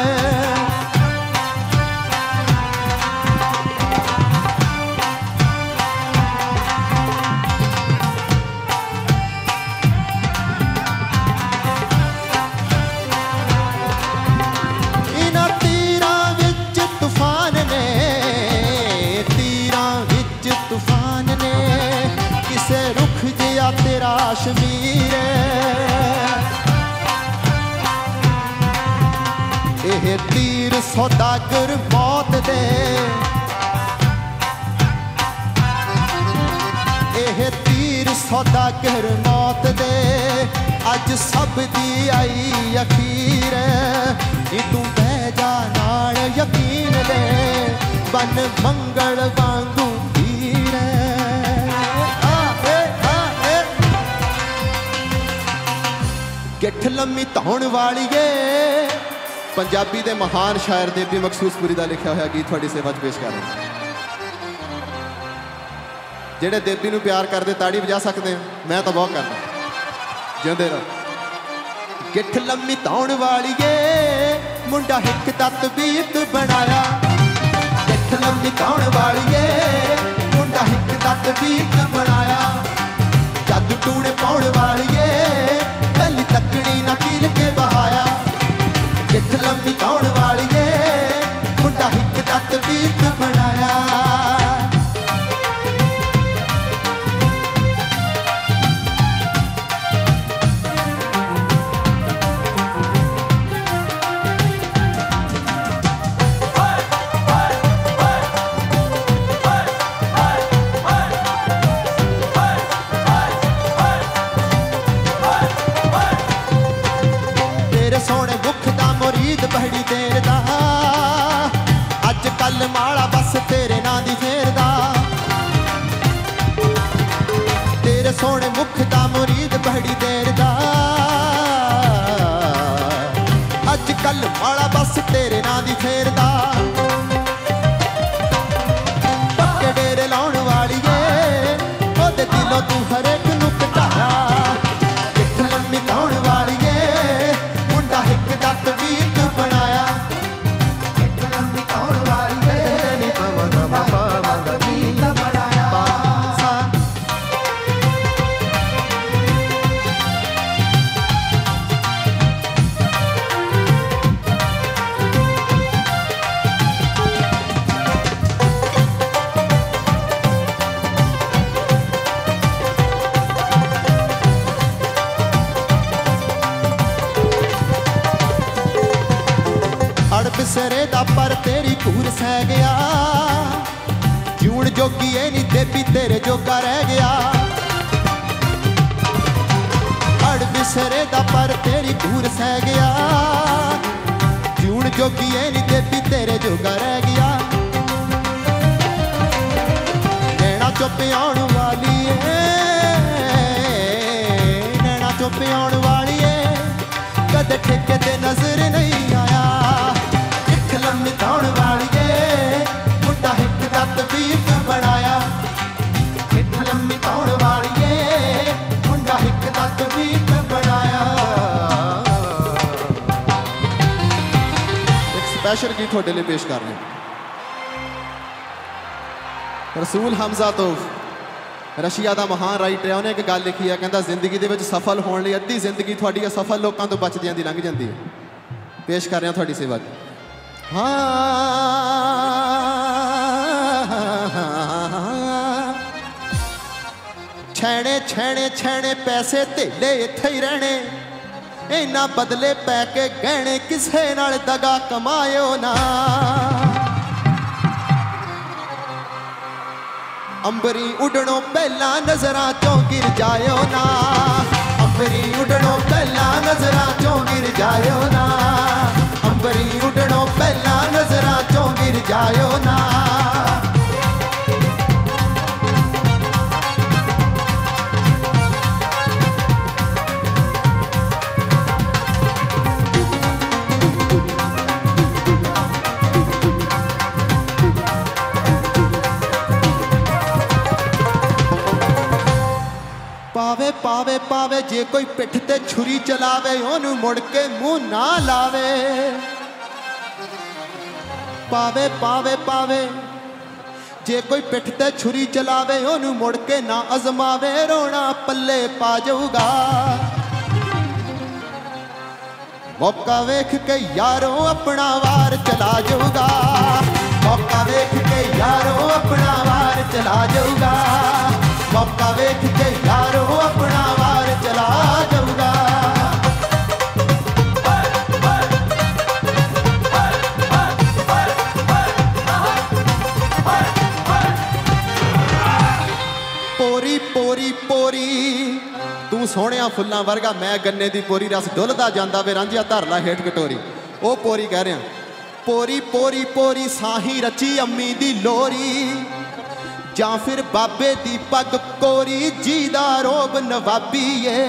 इन्हां तीरां विच तूफान ने तीरां विच तूफान ने किसे रुख जिया तेरा शमीर एह तीर सौदागर मौत दे एह तीर सौदागर मौत दे अज सब दी आई अखीर नी तू बह जा नाल यकीन दे बन मंगल वांगू गिठ लम्मी धौण वालीए पंजाबी दे महान शायर देवी मखसूसपुरी दा लिखा होया गीत थोड़ी सेवा च पेश कर रहे जेड़े देवी नूं प्यार करदे ताड़ी वजा सकते हैं मैं तो बहुत करना जिंदे रहो गिठ लम्मी धौण वालीए मुंडा हिक दत्त बीत बनाया गिठ लम्मी धौण वालीए मुंडा हिक दत्त बीत बनाया जद टूणे पाउण वालीए पहली तकड़ी ना कील के बहाया गिठ लम्मी धौण वालीए मुंडा हिक दत्त बीत बनाया सोने मुख दा मुरीद बहड़ी देर दा अज कल माड़ा बस तेरे नां दी फेरदा तेरे सोने मुख दा मुरीद बहड़ी देर दा अज कल माड़ा बस तेरे नां दी फेरदा पक्के डेरे लाउण वालीए ओदे दिलों तू हरेक नूं घटाया गिठ लम्मी धौण वालीए हिक दत्त बीत बनाया गिठ लम्मी धौण वालीए नी दत्त बीत बनाया बिसरे दा पर तेरी घूर सह गया जून जोगी ए नी देवी तेरे जोगा रह गया अड़ बिसरे दा पर तेरी घूर सह गया जून जोगी ए नी देवी तेरे जोगा रह गया नैना चुप आउण वाली नैना चुप आउण वाली कद ठेके ते नजर नहीं आया इक लम्मी ताउण वाली मुंडा हिक दा तबीब बनाया इक लम्मी ताउण वाली मुंडा हिक दा तबीब बनाया। एक स्पेशल गीत तुहाडे लई पेश कर रहे रसूल हमजा तो रशिया का महान राइटर है उन्हें एक गल लिखी है कहता जिंदगी दे विच सफल होने लई अद्धी जिंदगी तुहाडी असफल लोगों तो बचदियां दी लंघ जाती है। पेश कर रहे हैं तुहाडी सेवा हाँ छैणे छैणे छैणे पैसे धेले इत्थे ही रहने इन्ना बदले पै के गहने किसे नाल दगा कमायो ना अंबरी उड़नों पहला नजरा चों गिर जायो ना अंबरी उड़नों पहला नजरा चों गिर जायो ना अंबरी उड़नों पहला नजरा चों गिर जायो ना। पावे पावे पावे जे कोई पिठ ते छुरी चलावे ओनू मुड़ के मुंह ना लावे पावे पावे पावे जे कोई पिठ ते छुरी चलावे ओनू मुड़ के ना अजमावे रोना पल्ले पा जाऊगा मौका वेख के यारों अपना वार चला जाऊगा मौका वेख के यारों अपना वार चला जाऊगा मौका वेख के यारों अपना वार चला जाऊगा। पोरी पोरी पोरी तू सोहणिया फुल्लां वर्गा मैं गन्ने दी पोरी रस डुलदा जांदा वे रांझिया धर ला हेठ कटोरी ओ पोरी कह रहा पोरी पोरी पोरी साही रची अम्मी दी लोरी ਜਾਂ फिर बाबे दी पग कोरी जी दा रोब नवाबी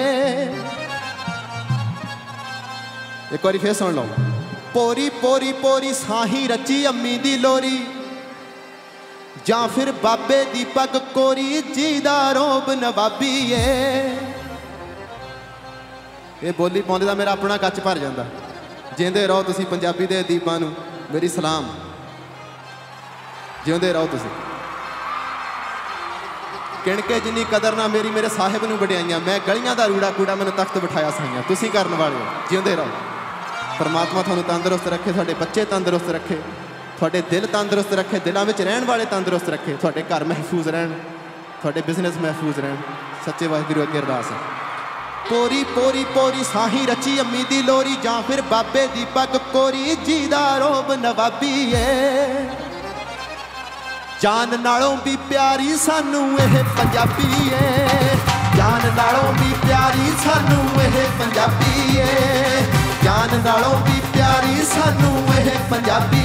एक बारी फिर सुन लो पोरी पोरी पोरी साही रची अम्मी दी लोरी ਜਾਂ फिर बाबे दी पग कोरी जी दा रोब नवाबी ये बोली पाउंदे दा मेरा अपना गच भर जांदा जिंदे रहो तुसी पंजाबी दे अदीबां नूं मेरी सलाम जिंदे रहो तुसी किणके जिन्नी कदर ना मेरी मेरे साहिब नूं वडियाइयां मैं गलियां दा रूड़ा कूड़ा मैनूं तख्त बिठाया साइयां तुसीं करन वाले जिउंदे रहो परमात्मा तुहानूं तंदुरुस्त रखे तुहाडे बच्चे तंदुरुस्त रखे तुहाडे दिल तंदुरुस्त रखे दिलों विच रहण वाले तंदुरुस्त रखे तुहाडे घर महफूज रहण तुहाडे बिजनेस महफूज रहण सच्चे वाहिगुरू अगे अरदास है। पोरी पोरी पोरी साही रची अम्मी दी लोरी जां फिर बाबे दी पग कोरी जी दा रोब नवाबी जान नालों भी प्यारी सानू एह पंजाबी जान नालों भी प्यारी सानू एह पंजाबी जान नालों भी प्यारी सानू एह पंजाबी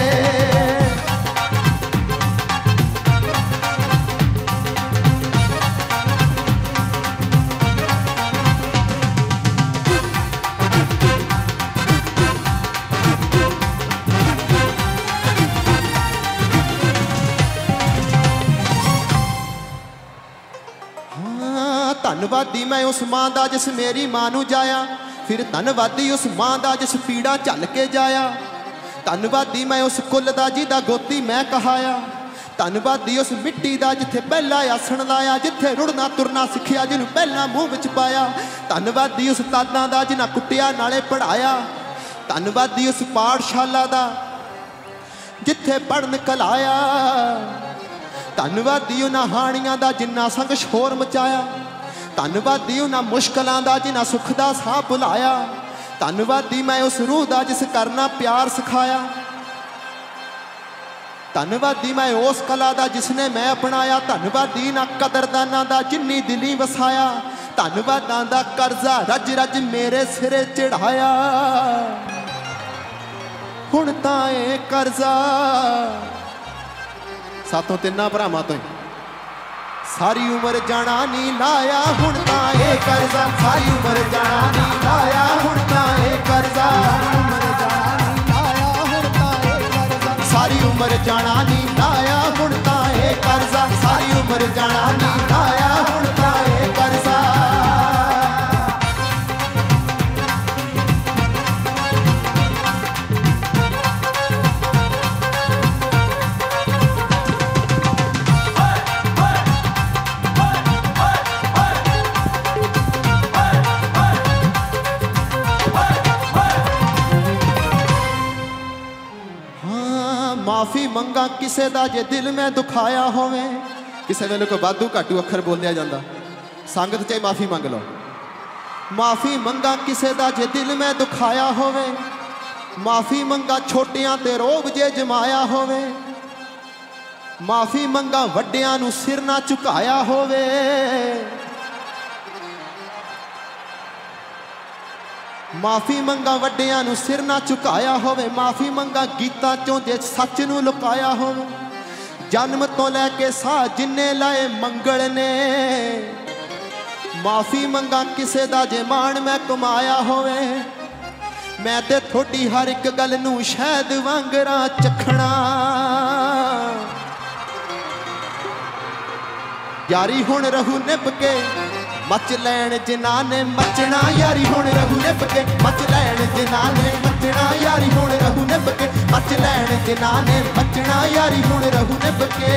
धन्नवादी मैं उस मां दा जिस मेरी मां नू जाया फिर धन्नवादी उस मां दा जिस पीड़ा झल के जाया धन्नवादी मैं उस कुल दा जिदा गोती मैं कहाया धन्नवादी उस मिट्टी दा जिथे पहला आसन लाया जिथे रुड़ना तुरना सिखिया जिन्हों पहला मूँह विच पाया धन्नवादी उस तादां दा जिन्हां कुटिया नाले पढ़ाया धन्नवादी उस पाठशाला दा जिथे पढ़न कलाया धन्नवादी उन्हां हाणियां दा जिन्ना संग शोर मचाया धन्नवादी उन्हां मुश्किलां दा जिन्हां सुख दा साह बुलाया धन्नवादी मैं उस रूह दा जिस करना प्यार सिखाया ਧੰਨਵਾਦੀ ਮੈਂ ਉਸ ਕਲਾ ਦਾ ਜਿਸਨੇ ਮੈਂ ਅਪਣਾਇਆ, ਧੰਨਵਾਦੀ ਨਾ ਕਦਰਦਾਨਾਂ ਦਾ ਜਿੰਨੀ ਦਿਲੀ ਵਸਾਇਆ, ਧੰਨਵਾਦਾਂ ਦਾ ਕਰਜ਼ਾ ਰੱਜ ਰੱਜ ਮੇਰੇ ਸਿਰੇ ਚੜਾਇਆ। ਹੁਣ ਤਾਂ ਇਹ ਕਰਜ਼ਾ ਸਾਥੋਂ ਤਿੰਨਾਂ ਭਰਾਵਾਂ ਤੋਂ ਸਾਰੀ ਉਮਰ ਜਾਣਾ ਨਹੀਂ ਲਾਇਆ। ਹੁਣ ਤਾਂ ਇਹ ਕਰਜ਼ਾ ਸਾਰੀ ਉਮਰ ਜਾਣਾ ਨਹੀਂ ਲਾਇਆ। ਹੁਣ ਤਾਂ ਇਹ ਕਰਜ਼ਾ ਸਾਰੀ ਉਮਰ ਜਾਣਾ ਨਹੀਂ ਲਾਇਆ। ਹੁਣ ਤਾਂ ਇਹ ਕਰਜ਼ਾ ਸਾਰੀ ਉਮਰ ਜਾਣਾ ਨਹੀਂ ਲਾਇਆ। ਹੁਣ ਤਾਂ ਇਹ ਕਰਜ਼ਾ माफ़ी मंगा किसे दा जे दिल में दुखाया होवे। किसे वेले कोई वाधू घाटू अखर बोलिया जाता, संगत च माफ़ी मंग लो। माफ़ी मंगा किसे दा जे दिल में दुखाया होवे। माफ़ी मंगा छोटियां ते रोब जे जमाया होवे। माफ़ी मंगा वड्डियां नू सिर ना झुकाया होवे। माफ़ी मंगा वड्डियां नू सिर ना झुकाया होवे। माफ़ी मंगा गीतां चों जे सच नू लुकाया होवे। जन्म तो लैके साह जिन्ने लाए मंगल ने। माफ़ी मंगा किसे दा जे मान मैं कमाया होवे। मैं ते थोड़ी हर एक गल नू शहद वांगरा चखना। यारी हुण रहू निभ के मच लैन जिन्हां ने मचना। यारी हुण रहू निभ के मच लैन जिन्हां ने मचना। यारी हुण रहू निभ के मच लैन जिन्हां ने मचना। यारी हुण रहू निभ के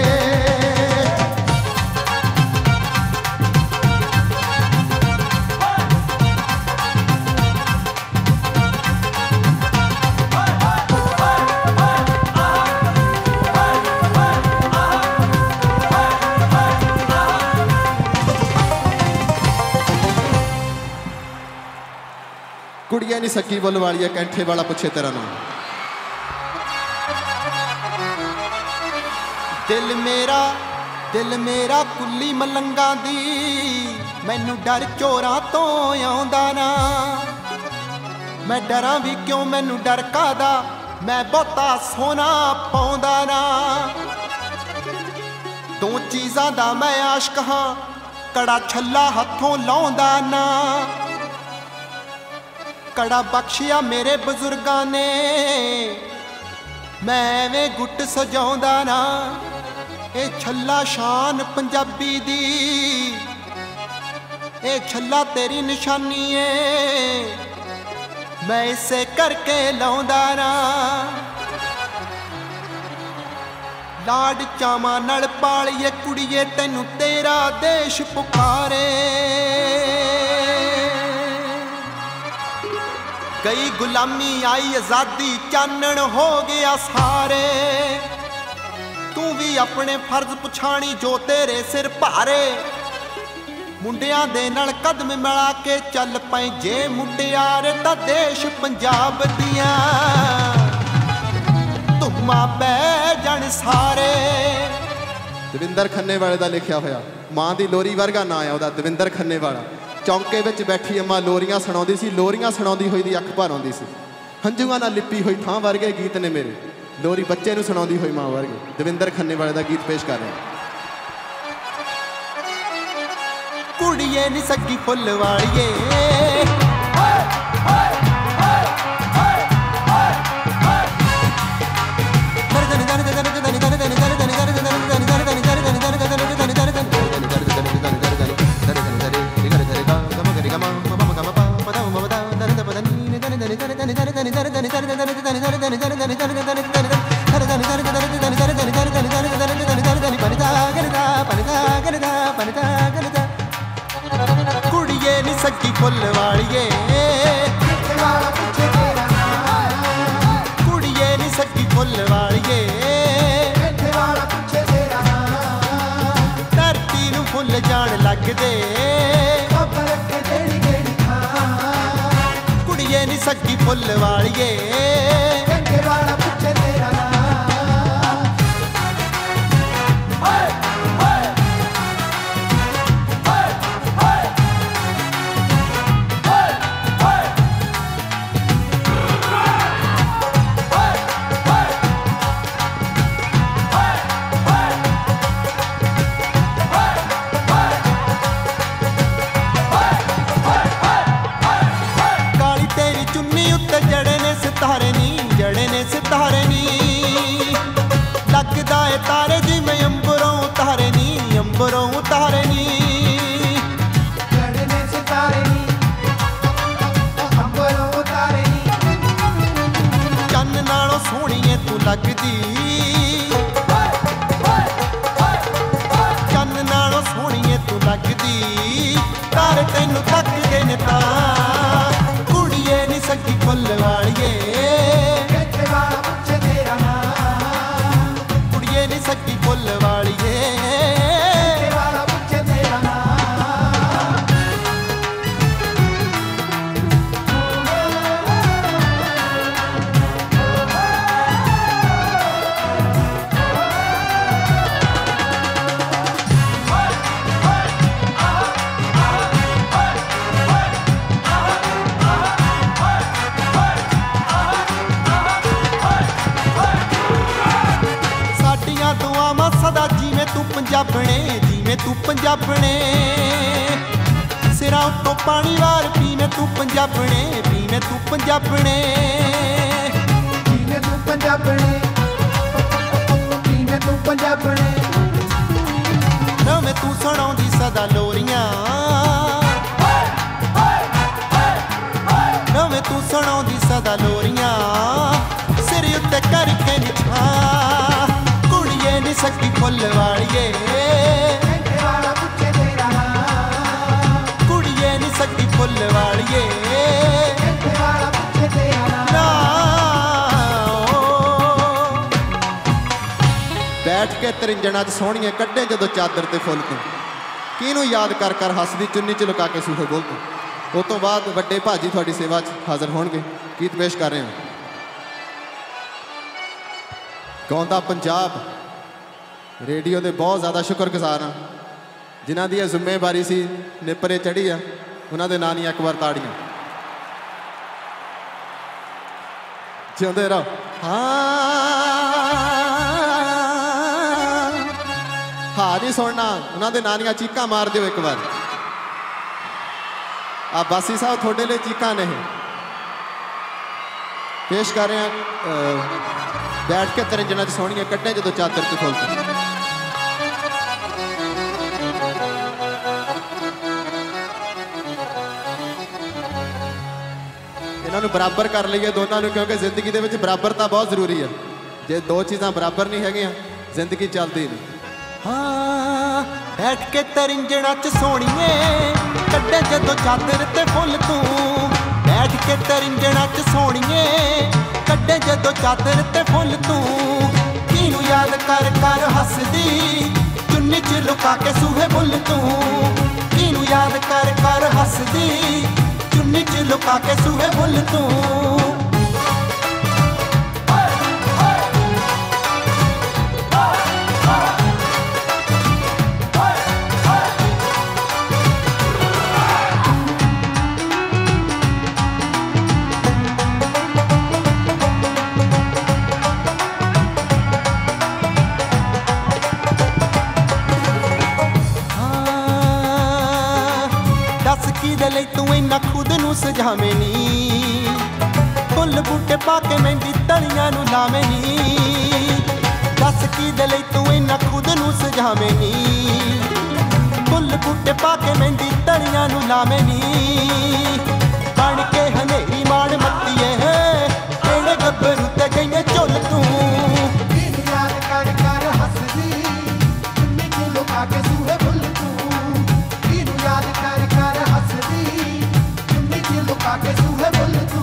कुड़िया नहीं सकी बुल वाली कैंठे वाला पुछे तेरा नाम। दिल मेरा कुली मलंगा दी। मैनू डर चोरां तो आउंदा ना। मैं डरां भी क्यों मैनू डर कादा। मैं बहुता सोना पाउंदा ना। दो चीज़ां दा मैं आशिक हां, कड़ा छल्ला हथों लाउंदा ना। कड़ा बख्शिया मेरे बजुर्गां ने, मैं एवें गुट सजाउंदा ना। ए छल्ला शान पंजाबी दी, ए छल्ला तेरी निशानी है। मैं इसे करके लाउंदा ना। लाड चावां नाल पालिए कुड़िए तैनू तेरा देश पुकारे। गई गुलामी आई आज़ादी चानण हो गया सारे। तू भी अपने फर्ज पुछाणी जो तेरे सिर भारे। मुंडियां दे नाल कदम मिला के चल पए जे मुटियार तां देश पंजाब दियां धुम्मां पै जाण सारे। दविंदर खन्ने वाले दा लिखिया होया मां दी लोरी वर्गा ना है ओहदा दविंदर खन्ने वाला। चौंके विच बैठी अम्मा लोरियां सुणाउंदी सी। लोरियां सुणाउंदी होई दी अख भर आउंदी सी। हंझूआं नाल लिपी होई थां वर्गे गीत ने मेरे। लोरी बच्चे नूं सुणाउंदी होई मां वर्गे। दविंदर खन्ने वाले दा गीत पेश कर रहे हैं। कुड़िए नी सगी फुल वालिए कुड़िए नी सगी फुल वालिए कुड़िए नी सगी फुल वालिए धरती नू फुल जान लगदे कुड़िए नी सगी फुल वालिए लगदी चन्न नालों सोहणीए तू लगदी तारे तैनू तकदे ने तां कुड़िए नी सकी फुल वालिए कुड़िए नी सकी फुल वालिए सदा जिवें तू पंजाबणे जिवें तू पंजाबणे सिरां उत्तों पानी वार पीवें तू पंजाबणे पीवें तू पंजाबणे
पीवें तू पंजाबणे पीवें तू पंजाबणे
नवें तू सुणाउंदी सदा लोरियां नवें तू सुणाउंदी सदा लोरियां सिर उत्ते करके निछां नी सकी फुल वालिए कुड़िए नी सकी फुल वालिए बैठ के तरिंजणा च सोहणीए कड्डे जदों चादर ते फुल तू किहनूं याद कर कर हसदी चुन्नी च लुका के सूहे बोल तू उस तो बाद वड्डे भाजी तुहाडी सेवा च हाज़र होणगे गीत पेश कर रहे हैं गाउंदा पंजाब रेडियो के बहुत ज़्यादा शुक्रगुजार हाँ जिन्हों की जिम्मेवारी सी निपरे चढ़ी आ उन्होंने नाम ही एक बार ताड़ियां जिंदे रहो हाँ नहीं सुनना उन्होंने नानियां चीकां मार दिओ एक बार आ बासी साहब थोड़े लिए चीकां ने पेश कर रहे हैं बैठ के तरिंजणा च सोहणीए कड्डे जदों चादर च फुल इन्हों बराबर कर लीए दोनों क्योंकि जिंदगी के बराबरता बहुत जरूरी है जे दो चीज़ां बराबर नहीं है जिंदगी चलती नहीं हाँ बैठ के तरिंजणा च सोहणीए कड्डे जदों चादर ते फुल तू बैठ के तरिंजणा च सोहणीए कड्डे जदों चादर ते फुल तू किनू याद कर कर हसदी चुन्नी च लुका के सूहे बुल तू किनू याद कर कर हसदी चुन्नी च लुका के सूहे बुल तू दे तू इन्ना खुद नू सजावे नी फुल बूटे पा के मेहंदी तलियां नू लावे नी दस की दे तू इन्ना खुद नू सजावे नी फुल बूटे पा के मेहंदी तलियां नू लावे नी बन के हनेरी माण मत्तीए तेरे गब्बरू ते गईए झुल तू
याद कर कर हसदी चुन्नी च लुका के सूहे बुल तू याद कर कर हसदी चुन्नी च लुका के सूहे बुल तू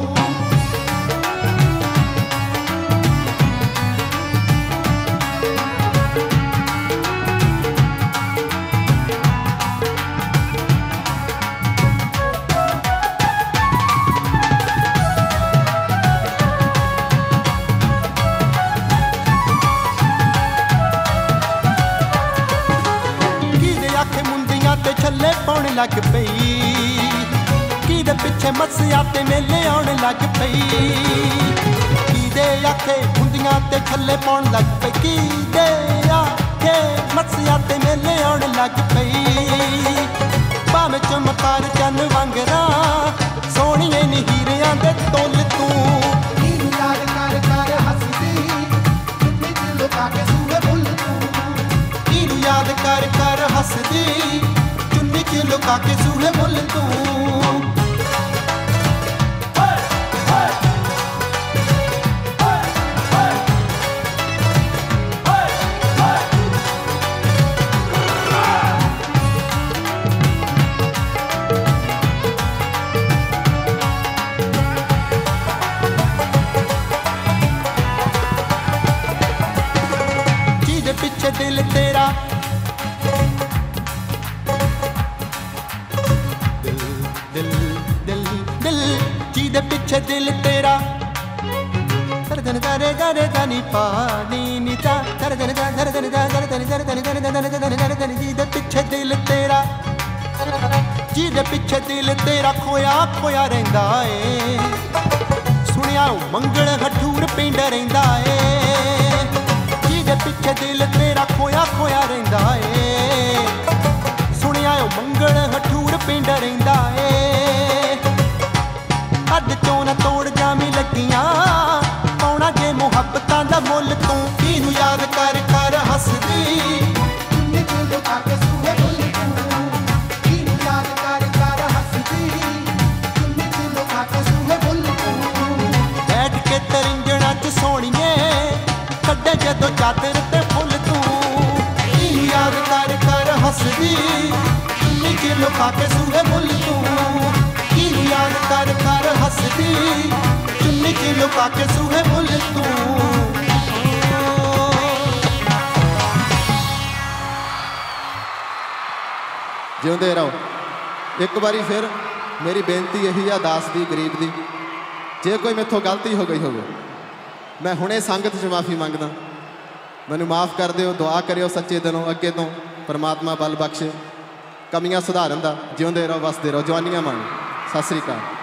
छले पाउण लग पई किदे पिछे मस्सिया ते मेले आउण लग पई किदे आखे हुंदियां ते छले पाउण लग पई किदे आखे मस्सिया ते मेले आउण लग पई भावें चमकार चन वांगरा सोहणीए नी हीरियां दे तुल तू
याद कर कर हसदी चुन्नी च लुका के सूहे बुल तू
याद कर कर हसदी लुका के सूहे बुल तू ਗਰੇ ਦਨੀ ਪਾਣੀ ਨੀ ਤਾ ਦਰ ਦਰ ਦਰ ਦਰ ਦਰ ਦਰ ਦਰ ਦਰ ਦਰ ਦਰ ਦਰ ਜਿਹਦੇ ਪਿੱਛੇ ਦਿਲ ਤੇਰਾ ਜਿਹਦੇ ਪਿੱਛੇ ਦਿਲ ਤੇਰਾ ਖੋਇਆ ਖੋਇਆ ਰਹਿੰਦਾ ਏ ਸੁਣਿਆ ਮੰਗਲ ਹਠੂਰ ਪਿੰਡ ਰਹਿੰਦਾ ਏ ਜਿਹਦੇ ਪਿੱਛੇ ਦਿਲ ਤੇਰਾ ਖੋਇਆ ਖੋਇਆ ਰਹਿੰਦਾ ਏ ਸੁਣਿਆ ਮੰਗਲ ਹਠੂਰ ਪਿੰਡ ਰਹਿੰਦਾ ਏ ਅੱਧ ਚੋਂ ਨਾ ਤੋੜ ਜਾਵੀਂ ਲੱਗੀਆਂ ਪਾਉਣਾ ਜੇ ਮੁਹੱਬਤਾਂ ਦਾ ਮੁੱਲ ਤੂੰ ਕਿਹਨੂੰ ਯਾਦ ਕਰ ਕਰ ਹੱਸਦੀ
ਚੁੰਨੀ ਚ ਲੁਕਾ ਕੇ ਸੂਹੇ ਬੁੱਲ ਤੂੰ ਕਿਹਨੂੰ ਯਾਦ ਕਰ ਕਰ ਹੱਸਦੀ ਚੁੰਨੀ ਚ ਲੁਕਾ ਕੇ ਸੂਹੇ ਬੁੱਲ ਤੂੰ
ਬੈਠ ਕੇ ਤਰਿੰਜਣਾ ਚ ਸੋਹਣੀਏ ਕੱਢੇ ਜਦੋਂ ਚਾਦਰ ਤੇ ਫੁੱਲ ਤੂੰ ਕਿਹਨੂੰ ਯਾਦ ਕਰ ਕਰ ਹੱਸਦੀ ਚੁੰਨੀ ਚ ਲੁਕਾ ਕੇ ਸੂਹੇ ਬੁੱਲ ਤੂੰ ਕਿਹਨੂੰ ਯਾਦ ਕਰ ਕਰ ਹੱਸਦੀ ਚੁੰਨੀ ਚ ਲੁਕਾ ਕੇ ਸੂਹੇ ਬੁੱਲ ਤੂੰ ਜਿਉਂਦੇ ਰਹੋ। ਇੱਕ ਵਾਰੀ ਫਿਰ ਮੇਰੀ ਬੇਨਤੀ ਇਹੀ ਆ ਦਾਸ ਦੀ ਗਰੀਬ ਦੀ ਜੇ ਕੋਈ ਮੇਥੋਂ ਗਲਤੀ ਹੋ ਗਈ ਹੋਵੇ ਮੈਂ ਹੁਣੇ ਸੰਗਤ 'ਚ ਮਾਫੀ ਮੰਗਦਾ ਮੈਨੂੰ ਮਾਫ ਕਰ ਦਿਓ ਦੁਆ ਕਰਿਓ ਸੱਚੇ ਦਿਲੋਂ ਅੱਗੇ ਤੋਂ ਪਰਮਾਤਮਾ ਬਲ ਬਖਸ਼ੇ ਕਮੀਆਂ ਸੁਧਾਰਨ ਦਾ ਜਿਉਂਦੇ ਰਹੋ ਵਸਦੇ ਰਹੋ ਜਵਾਨੀਆਂ ਮਾਣੋ ਸਤਿ ਸ੍ਰੀ ਅਕਾਲ।